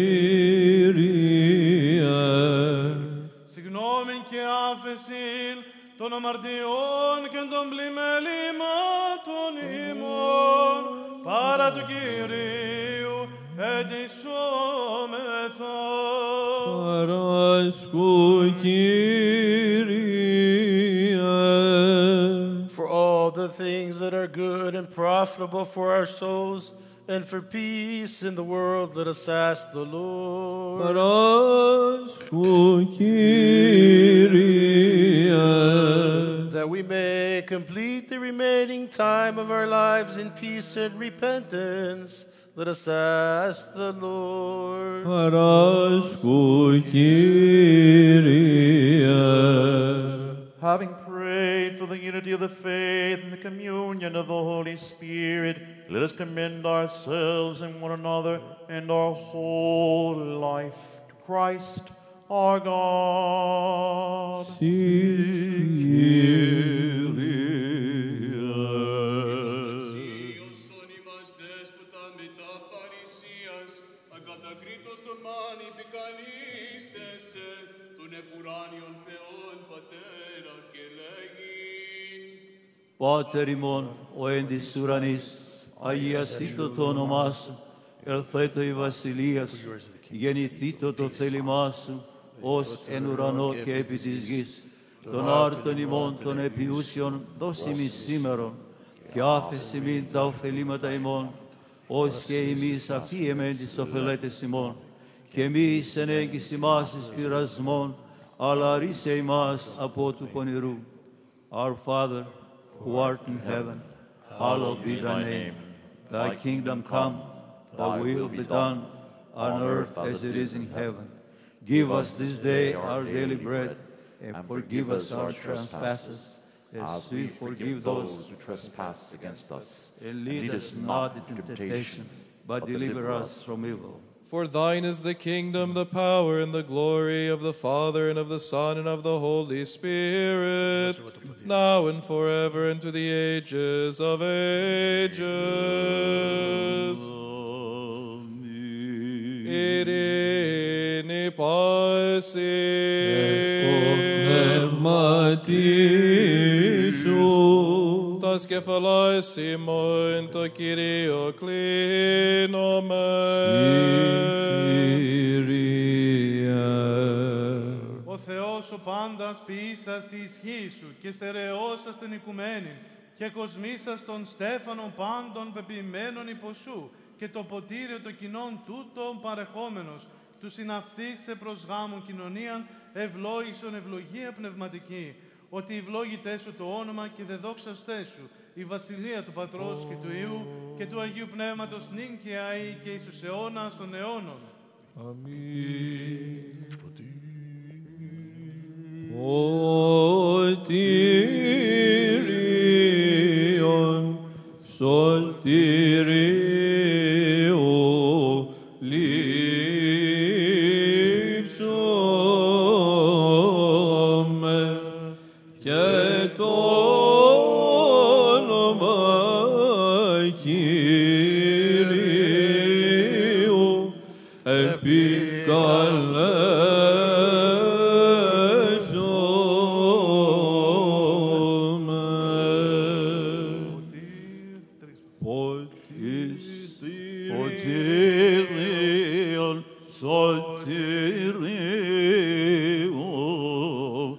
Κύριε. Συγγνώμη και άφεσιν των αμαρτιών και των πλημελημάτων ημών, παρά του Κυρίου ετισόμεθα. Παράσχου, Κύριε. For all the things that are good and profitable for our souls, and for peace in the world, let us ask the Lord. Παράσχου, Κύριε. That we may complete the remaining time of our lives in peace and repentance, let us ask the Lord. Παράσχου, Κύριε. Having prayed for the unity of the faith and the communion of the Holy Spirit, let us commend ourselves and one another and our whole life to Christ our God. Ιωσόν ημάς δέσποτα μετά παρησίας, ακατακρίτως το μάνι επικαλείστεσαι, τον επουράνιον Θεόν Πατέρα και λέγει. Πάτερ ημών, ο εν της ουρανής, αγιαστήτω το όνομά Σου, ελθέτω η βασιλεία Σου, γεννηθήτω το θέλημά Σου, ως εν ουρανό και επί της γης. Των άρτων ημών των επιούσιων δώσει μη σήμερον, και άφεση μην τα ωφελήματα ημών, ως και εμείς αφίεμεν τις ωφελέτες ημών, και μη εις εν έγκυς ημάς εις πειρασμών, αλλά ρίσε ημάς από του πονηρού. Our Father, who art in heaven, hallowed be thy name. Thy kingdom come, thy will be done, on earth as it is in heaven. Give us this day our daily bread, and forgive us our trespasses, as we forgive those who trespass against us. and lead us not into temptation, but deliver us from evil. For thine is the kingdom, the power, and the glory of the Father, and of the Son, and of the Holy Spirit, now and forever, and to the ages of ages. Ειρήνη πάση. Τας κεφαλάς ημών το Κυρίο κλείνομαι. Ο Θεός ο πάντας ποιήσας τη ισχύ Σου και στερεώσας την οικουμένη και κοσμήσας των στέφανων πάντων πεποιημένων υπό Σου και το ποτήριο το κοινών τούτων παρεχόμενος, του συναυθείς σε προς γάμων κοινωνίαν, ευλόγησον ευλογία πνευματική, ότι ευλόγητέ Σου το όνομα και δεδόξαστέ Σου, η βασιλεία του Πατρός και του Υιού και του Αγίου Πνεύματος νυν και αεί και εις τους αιώνας των αιώνων. Αμήν. Σωτήριον, σωτήριο, λείψομαι και το όνομα Κυρίου Σωτήριον, σωτήριο,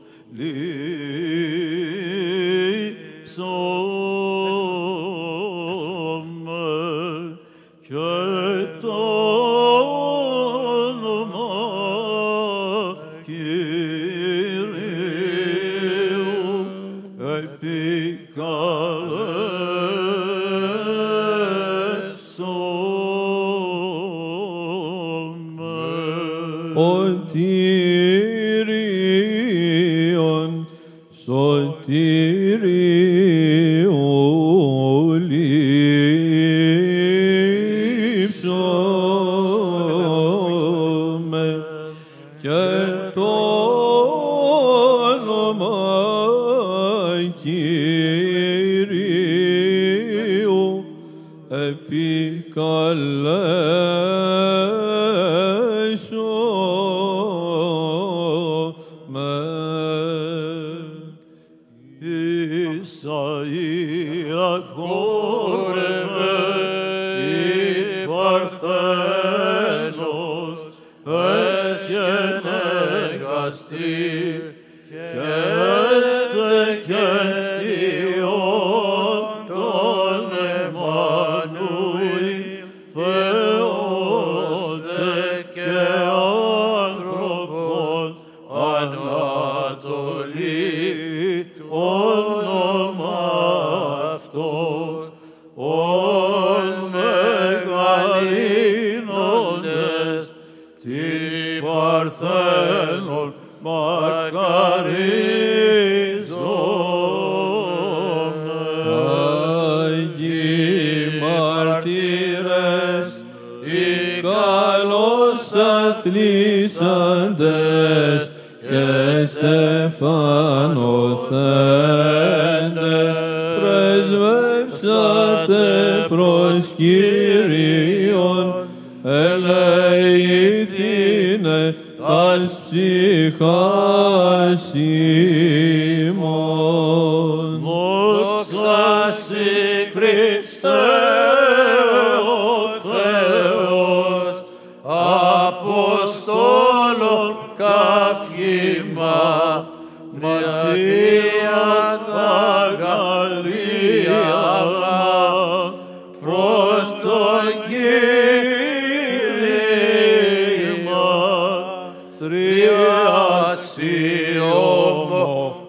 λείψομαι και το όνομα Κυρίου Σωτήριον, σωτήριο, λείψομαι και το όνομα Κυρίου Ισαΐα χόρευε η Παρθένος, έσχαινε γαστρή και τεκέντιον τον Εμμανουήλ, Θεός δε και άνθρωπον Ανατολή, όνομα αυτόν, ον μεγαλύνοντες την Παρθένον μακαρίζομαι. Άγιοι μάρτυρες, οι καλώς αθλήσαντες και στεφανοθέντες, πρεσβεύσατε προς Κύριον, ελεηθήνε τας ψυχάς ημών. Δόξα σοι Χριστέ, προς το κήρυγμα τριάσιωμο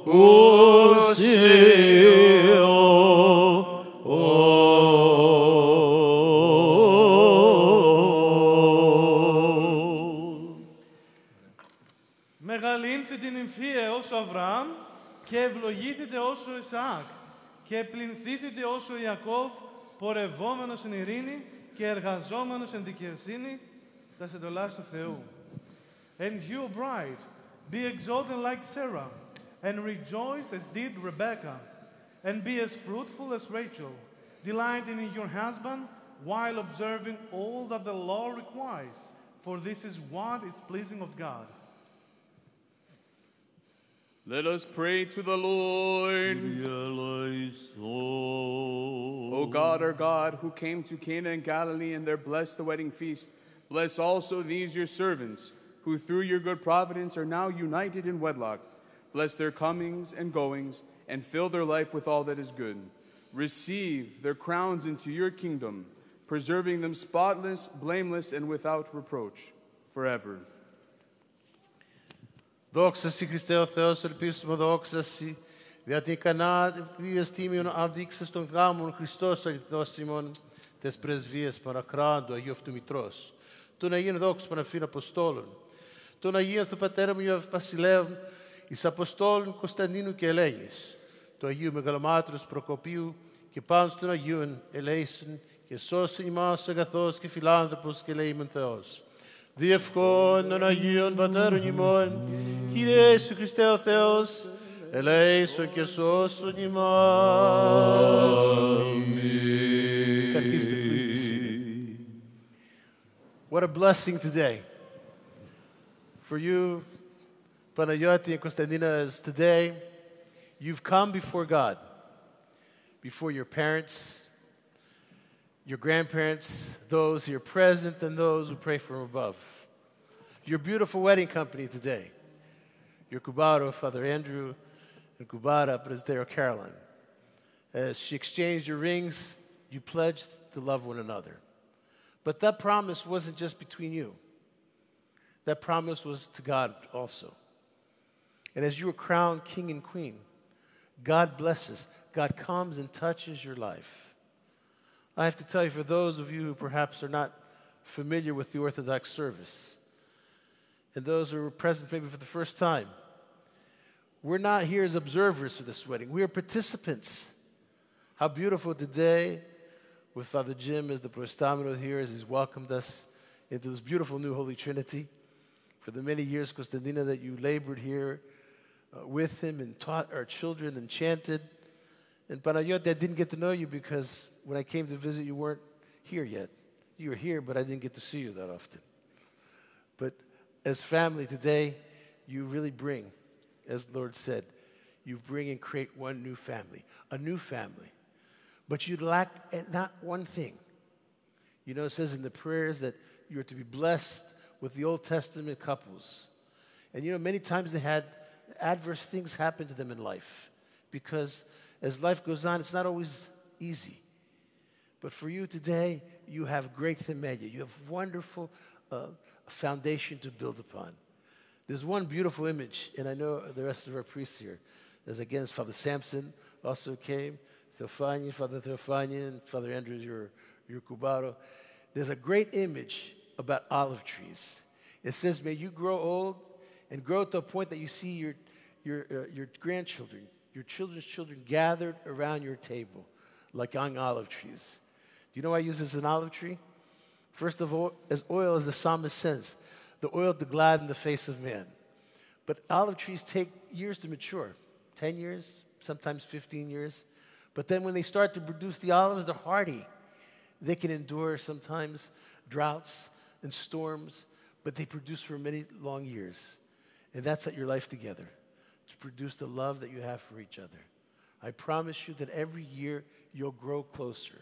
Μεγαλύνθη την νυμφία ως ο Αβραάμ και ευλογήθητε ως ο Ισαάκ και πληνθήθητε ως ο Ιακώβ, πορευόμενος εν ειρήνη και εργαζόμενος εν δικαιοσύνη, τα εντολάς του Θεού. And you, bride, be exalted like Sarah, and rejoice as did Rebekah, and be as fruitful as Rachel, delighting in your husband while observing all that the law requires, for this is what is pleasing of God. Let us pray to the Lord. O God, our God, who came to Cana in Galilee and there blessed the wedding feast, bless also these your servants, who through your good providence are now united in wedlock. Bless their comings and goings, and fill their life with all that is good. Receive their crowns into your kingdom, preserving them spotless, blameless, and without reproach, forever. Δόξα σοι Χριστέ ο Θεός, ελπίσουμε δόξα σοι, δια την κανάδες τίμιον αδείξας των γάμων Χριστός αληθινός ημών, τες πρεσβείες παρακράντου Αγίου αυτού Μητρός, των Αγίων δόξους Παναφήν Αποστόλων, των Αγίων του Πατέρα μου Ιωβ Βασιλέων, εις Αποστόλων Κωνσταντίνου και Ελένης, του Αγίου Μεγαλομάτρους Προκοπίου και πάνω στον Αγίων ελέησον και σώσον ημάς αγαθός και φιλάνθρωπος και ελεήμων Θεός. Διευχών των Αγίων Πατέρων ημών, Κύριε Ιησού Χριστέ ο Θεός, ελέησον και σώσον ημάς. Καθίστε, please be seated. What a blessing today. For you, Panayoti and Konstantina, as today, you've come before God, before your parents, your grandparents, those who are present, and those who pray from above. Your beautiful wedding company today, your Cubaro, Father Andrew, and Cubara, Presbytero Caroline. As she exchanged your rings, you pledged to love one another. But that promise wasn't just between you. That promise was to God also. And as you were crowned king and queen, God blesses. God comes and touches your life. I have to tell you, for those of you who perhaps are not familiar with the Orthodox service, and those who are present maybe for the first time, we're not here as observers for this wedding. We are participants. How beautiful today with Father Jim as the Prostamino here as he's welcomed us into this beautiful new Holy Trinity. For the many years, Konstantina, that you labored here with him and taught our children and chanted. And Panayoti, I didn't get to know you because when I came to visit, you weren't here yet. You were here, but I didn't get to see you that often. But as family today, you really bring, as the Lord said, you bring and create one new family, a new family. But you lack not one thing. You know, it says in the prayers that you are to be blessed with the Old Testament couples. And you know, many times they had adverse things happen to them in life because as life goes on, it's not always easy. But for you today, you have great themalia. You have wonderful foundation to build upon. There's one beautiful image, and I know the rest of our priests here. There's again Father Samson also came, Theophanian, Father Theophanian, Father Andrews, your Cubaro. There's a great image about olive trees. It says, may you grow old and grow to a point that you see your grandchildren, your children's children gathered around your table like young olive trees. Do you know why I use this as an olive tree? First of all, as oil, as the psalmist says, the oil to gladden the face of man. But olive trees take years to mature, 10 years, sometimes 15 years. But then when they start to produce the olives, they're hardy. They can endure sometimes droughts and storms, but they produce for many long years. And that's at your life together, to produce the love that you have for each other. I promise you that every year you'll grow closer.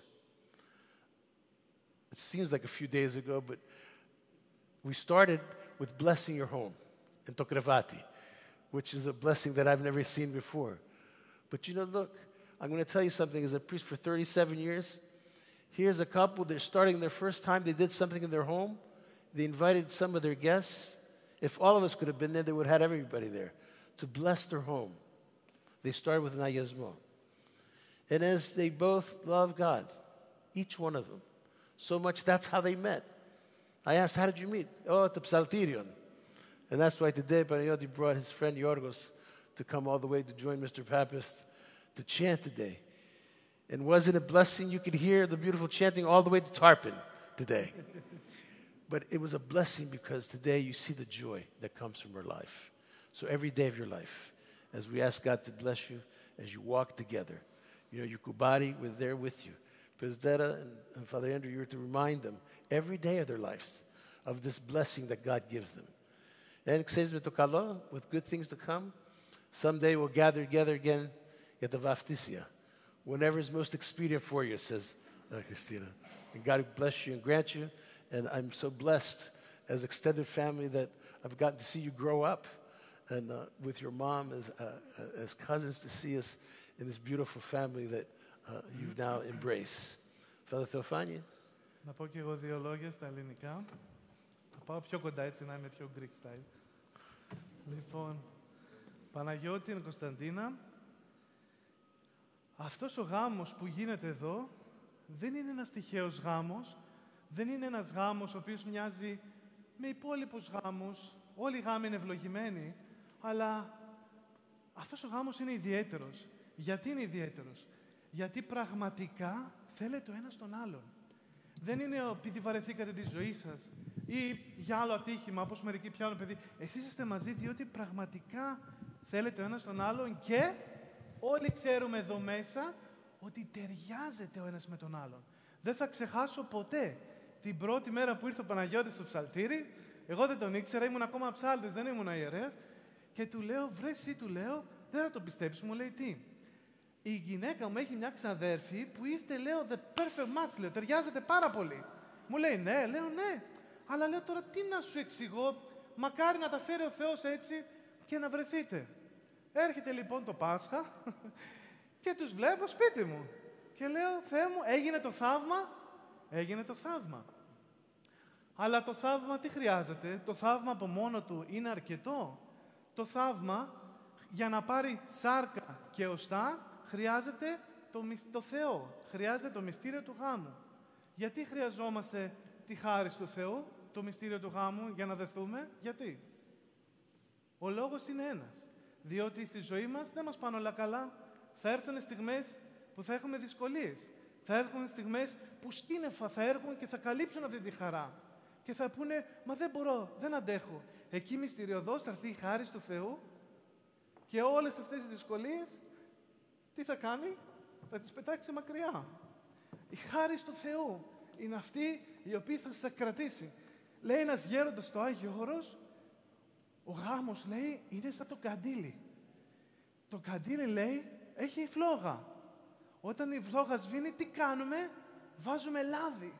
It seems like a few days ago, but we started with blessing your home in Tokrevati. which is a blessing that I've never seen before. But you know, look, I'm going to tell you something. As a priest for 37 years, here's a couple, they're starting their first time. They did something in their home. They invited some of their guests. If all of us could have been there, they would have had everybody there to bless their home. They started with an ayazmo. And as they both love God, each one of them, so much, that's how they met. I asked, how did you meet? Oh, at the Psalterion. And that's why today Panayoti brought his friend Yorgos to come all the way to join Mr. Papist to chant today. And was it a blessing? You could hear the beautiful chanting all the way to Tarpon today. But it was a blessing because today you see the joy that comes from her life. So every day of your life, as we ask God to bless you, as you walk together, you know, your kubari, we're there with you. Pizdera and Father Andrew, you're to remind them every day of their lives of this blessing that God gives them. And with good things to come, someday we'll gather together again at the Vaftisia, whenever is most expedient for you, says Christina. And God bless you and grant you. And I'm so blessed as extended family that I've gotten to see you grow up, and with your mom as cousins, to see us in this beautiful family that you now embrace. Father Theophany. Να πω και εγώ δύο λόγια στα ελληνικά. Θα πάω πιο κοντά έτσι να είμαι πιο Greek style. Λοιπόν, Παναγιώτη και Κωνσταντίνα, αυτός ο γάμος που γίνεται εδώ δεν είναι ένας τυχαίος γάμος, δεν είναι ένας γάμος ο οποίος μοιάζει με υπόλοιπους γάμους. Όλοι οι γάμοι είναι ευλογημένοι, αλλά αυτός ο γάμος είναι ιδιαίτερος. Γιατί είναι ιδιαίτερος? Γιατί πραγματικά θέλετε ο ένας τον άλλον. Δεν είναι επειδή βαρεθήκατε τη ζωή σας ή για άλλο ατύχημα, όπως μερικοί πιάνουν παιδί. Εσείς είστε μαζί διότι πραγματικά θέλετε ο ένας τον άλλον και όλοι ξέρουμε εδώ μέσα ότι ταιριάζεται ο ένας με τον άλλον. Δεν θα ξεχάσω ποτέ την πρώτη μέρα που ήρθε ο Παναγιώτης στο ψαλτήρι. Εγώ δεν τον ήξερα, ήμουν ακόμα ψάλτης, δεν ήμουν ιερέας. Και του λέω, βρε εσύ, του λέω, δεν θα το πιστέψεις. Μου λέει, τι? Η γυναίκα μου έχει μια ξαδέρφη που είστε, λέω, the perfect match, λέω, ταιριάζετε πάρα πολύ. Μου λέει, ναι, λέω, ναι. Αλλά λέω τώρα τι να σου εξηγώ, μακάρι να τα φέρει ο Θεός έτσι και να βρεθείτε. Έρχεται λοιπόν το Πάσχα και τους βλέπω σπίτι μου. Και λέω, Θεέ μου, έγινε το θαύμα? Έγινε το θαύμα. Αλλά το θαύμα τι χρειάζεται? Το θαύμα από μόνο του είναι αρκετό? Το θαύμα για να πάρει σάρκα και οστά χρειάζεται το Θεό. Χρειάζεται το μυστήριο του γάμου. Γιατί χρειαζόμαστε τη χάρη του Θεού, το μυστήριο του γάμου, για να δεθούμε? Γιατί? Ο λόγος είναι ένας. Διότι στη ζωή μας δεν μας πάνε όλα καλά. Θα έρθουν στιγμές που θα έχουμε δυσκολίες. Θα έρθουν στιγμές που σκήνεφα θα έρχουν και θα καλύψουν αυτή τη χαρά. Και θα πούνε, μα δεν μπορώ, δεν αντέχω. Εκεί μυστηριωδώς θα έρθει η χάρη του Θεού και όλες αυτές τις δυσκολίες τι θα κάνει? Θα τις πετάξει μακριά. Η χάρη του Θεού είναι αυτή η οποία θα σας κρατήσει. Λέει ένας γέροντας στο Άγιο Όρος, ο γάμος, λέει, είναι σαν το καντήλι. Το καντήλι, λέει, έχει φλόγα. Όταν η φλόγα σβήνει, τι κάνουμε? Βάζουμε λάδι.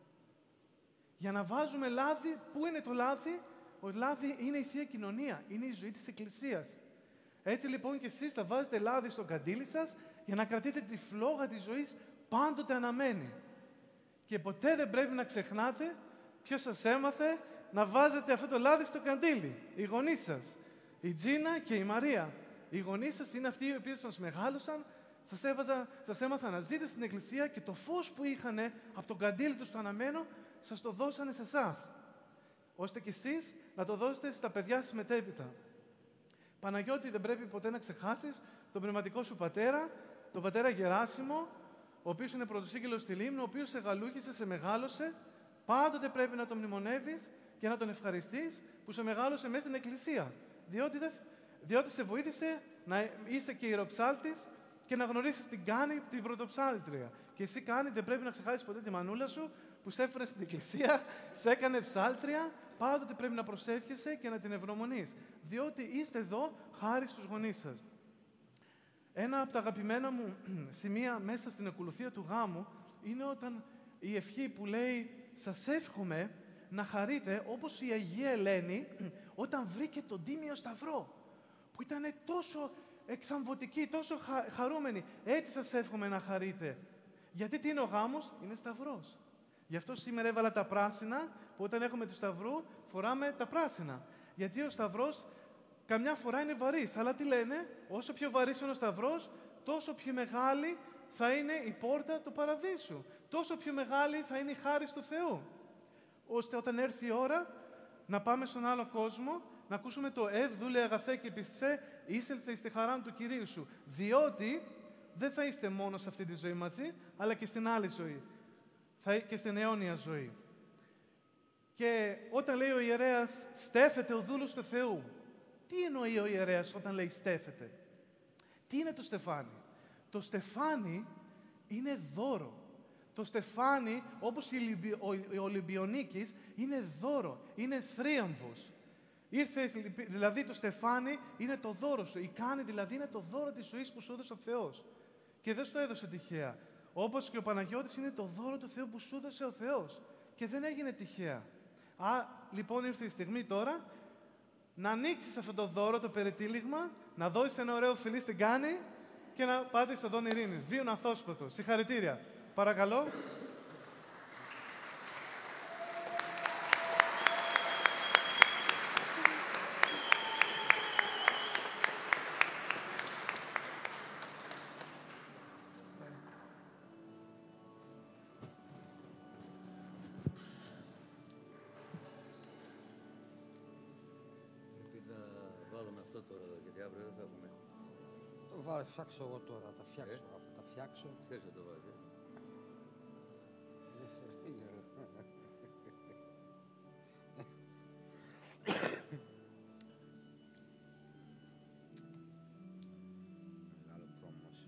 Για να βάζουμε λάδι, πού είναι το λάδι? Ο λάδι είναι η Θεία Κοινωνία, είναι η ζωή της Εκκλησίας. Έτσι λοιπόν και εσείς θα βάζετε λάδι στο καντήλι σας για να κρατείτε τη φλόγα της ζωής πάντοτε αναμένη. Και ποτέ δεν πρέπει να ξεχνάτε ποιος σας έμαθε να βάζετε αυτό το λάδι στο καντήλι. Οι γονείς σας, η Τζίνα και η Μαρία. Οι γονείς σας είναι αυτοί οι οποίοι σας μεγάλωσαν, σας έμαθαν να ζείτε στην Εκκλησία και το φως που είχανε από το καντήλι τους το αναμένο σας το δώσανε σε εσάς, ώστε κι εσείς να το δώσετε στα παιδιά σας μετέπειτα. Παναγιώτη, δεν πρέπει ποτέ να ξεχάσεις τον πνευματικό σου πατέρα, τον πατέρα Γεράσιμο, ο οποίος είναι πρωτοσύγγελος στη Λίμνο, ο οποίος σε γαλούχησε, σε μεγάλωσε. Πάντοτε πρέπει να τον μνημονεύεις και να τον ευχαριστείς που σε μεγάλωσε μέσα στην Εκκλησία. Διότι σε βοήθησε να είσαι και ιεροψάλτης και να γνωρίσεις την Κάνη, την πρωτοψάλτρια. Και εσύ, Κάνη, δεν πρέπει να ξεχάσεις ποτέ τη μανούλα σου που σε έφερε στην Εκκλησία, σε έκανε ψάλτρια. Πάντοτε πρέπει να προσεύχεσαι και να την ευγνωμονείς. Διότι είστε εδώ χάρη στους γονείς σας. Ένα από τα αγαπημένα μου σημεία μέσα στην ακολουθία του γάμου είναι όταν η ευχή που λέει «Σας εύχομαι να χαρείτε όπως η Αγία Ελένη όταν βρήκε τον Τίμιο Σταυρό». που ήταν τόσο εκθαμβωτικοί, τόσο χαρούμενοι. Έτσι σας εύχομαι να χαρείτε. Γιατί τι είναι ο γάμος? Είναι σταυρός. Γι' αυτό σήμερα έβαλα τα πράσινα, που όταν έχουμε του σταυρού φοράμε τα πράσινα. Γιατί ο σταυρός καμιά φορά είναι βαρύς. Αλλά τι λένε? Όσο πιο βαρύς είναι ο σταυρός, τόσο πιο μεγάλη θα είναι η πόρτα του παραδείσου. Τόσο πιο μεγάλη θα είναι η χάρις του Θεού. Ώστε όταν έρθει η ώρα να πάμε στον άλλο κόσμο, να ακούσουμε το «Δούλε αγαθέ και πιστέ, είσελθε εις τη χαρά του Κυρίου σου». Διότι δεν θα είστε μόνο σε αυτή τη ζωή μαζί, αλλά και στην άλλη ζωή. Και στην αιώνια ζωή. Και όταν λέει ο ιερέας «στέφεται ο δούλος του Θεού», τι εννοεί ο ιερέας όταν λέει «στέφεται»? Τι είναι το στεφάνι? Το στεφάνι είναι δώρο. Το στεφάνι, όπως η Ολυμπιονίκης, είναι δώρο, είναι θρίαμβος. Ήρθε δηλαδή το στεφάνι, είναι το δώρο σου. Η κάνη δηλαδή είναι το δώρο της ζωής που σου έδωσε ο Θεός. Και δεν σου το έδωσε τυχαία. Όπως και ο Παναγιώτης είναι το δώρο του Θεού που σου έδωσε ο Θεός. Και δεν έγινε τυχαία. Λοιπόν ήρθε η στιγμή τώρα να ανοίξεις αυτό το δώρο, το περιτύλιγμα, να δώσεις ένα ωραίο φιλί στην κάνη και να πάτε στον Δόν Ειρήνης. Βίων Αθόσποτο. Συγχαρητήρια. Παρακαλώ. Θα φτιάξω εγώ τώρα, τα φτιάξω. Τα φτιάξω. Ξέρεις να το βάζει. Μεγάλο πρόμος.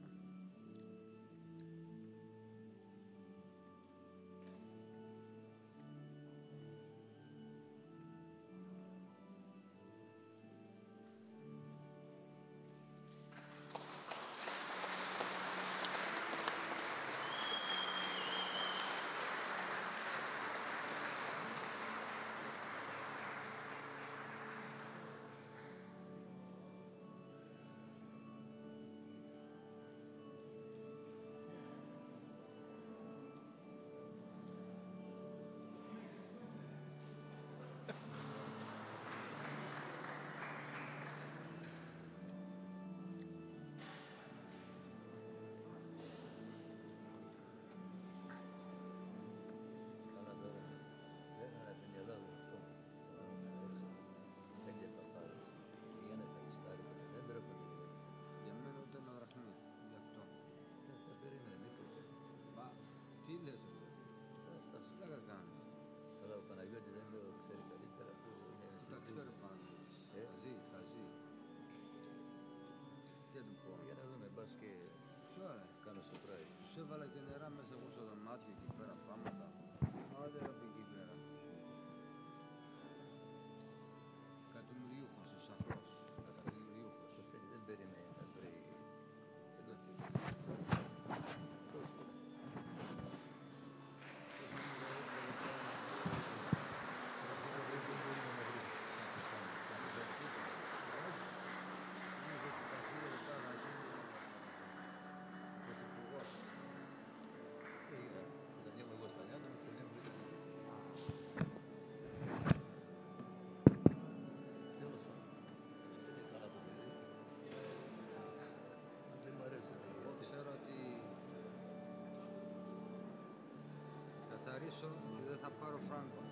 Τι λες, δεν θα κάνει. Καλά, ο Παναγιώτης δεν το ξέρει καλύτερα που είναι Τα ξέρω πάνω. Θα ζει. Τι να του πω. Για να δούμε, μπας και κάνω surprise. Τους έβαλα και νερά μέσα εγώ στο δωμάτιο εκεί πέρα πράγματα. Άντε ρε από εκεί πέρα. Κατομμυριούχος ο σαφρός. Κατομμυριούχος. Δεν περιμένει να βρει. Εδώ τι. Και δεν θα πάρω φράγκο.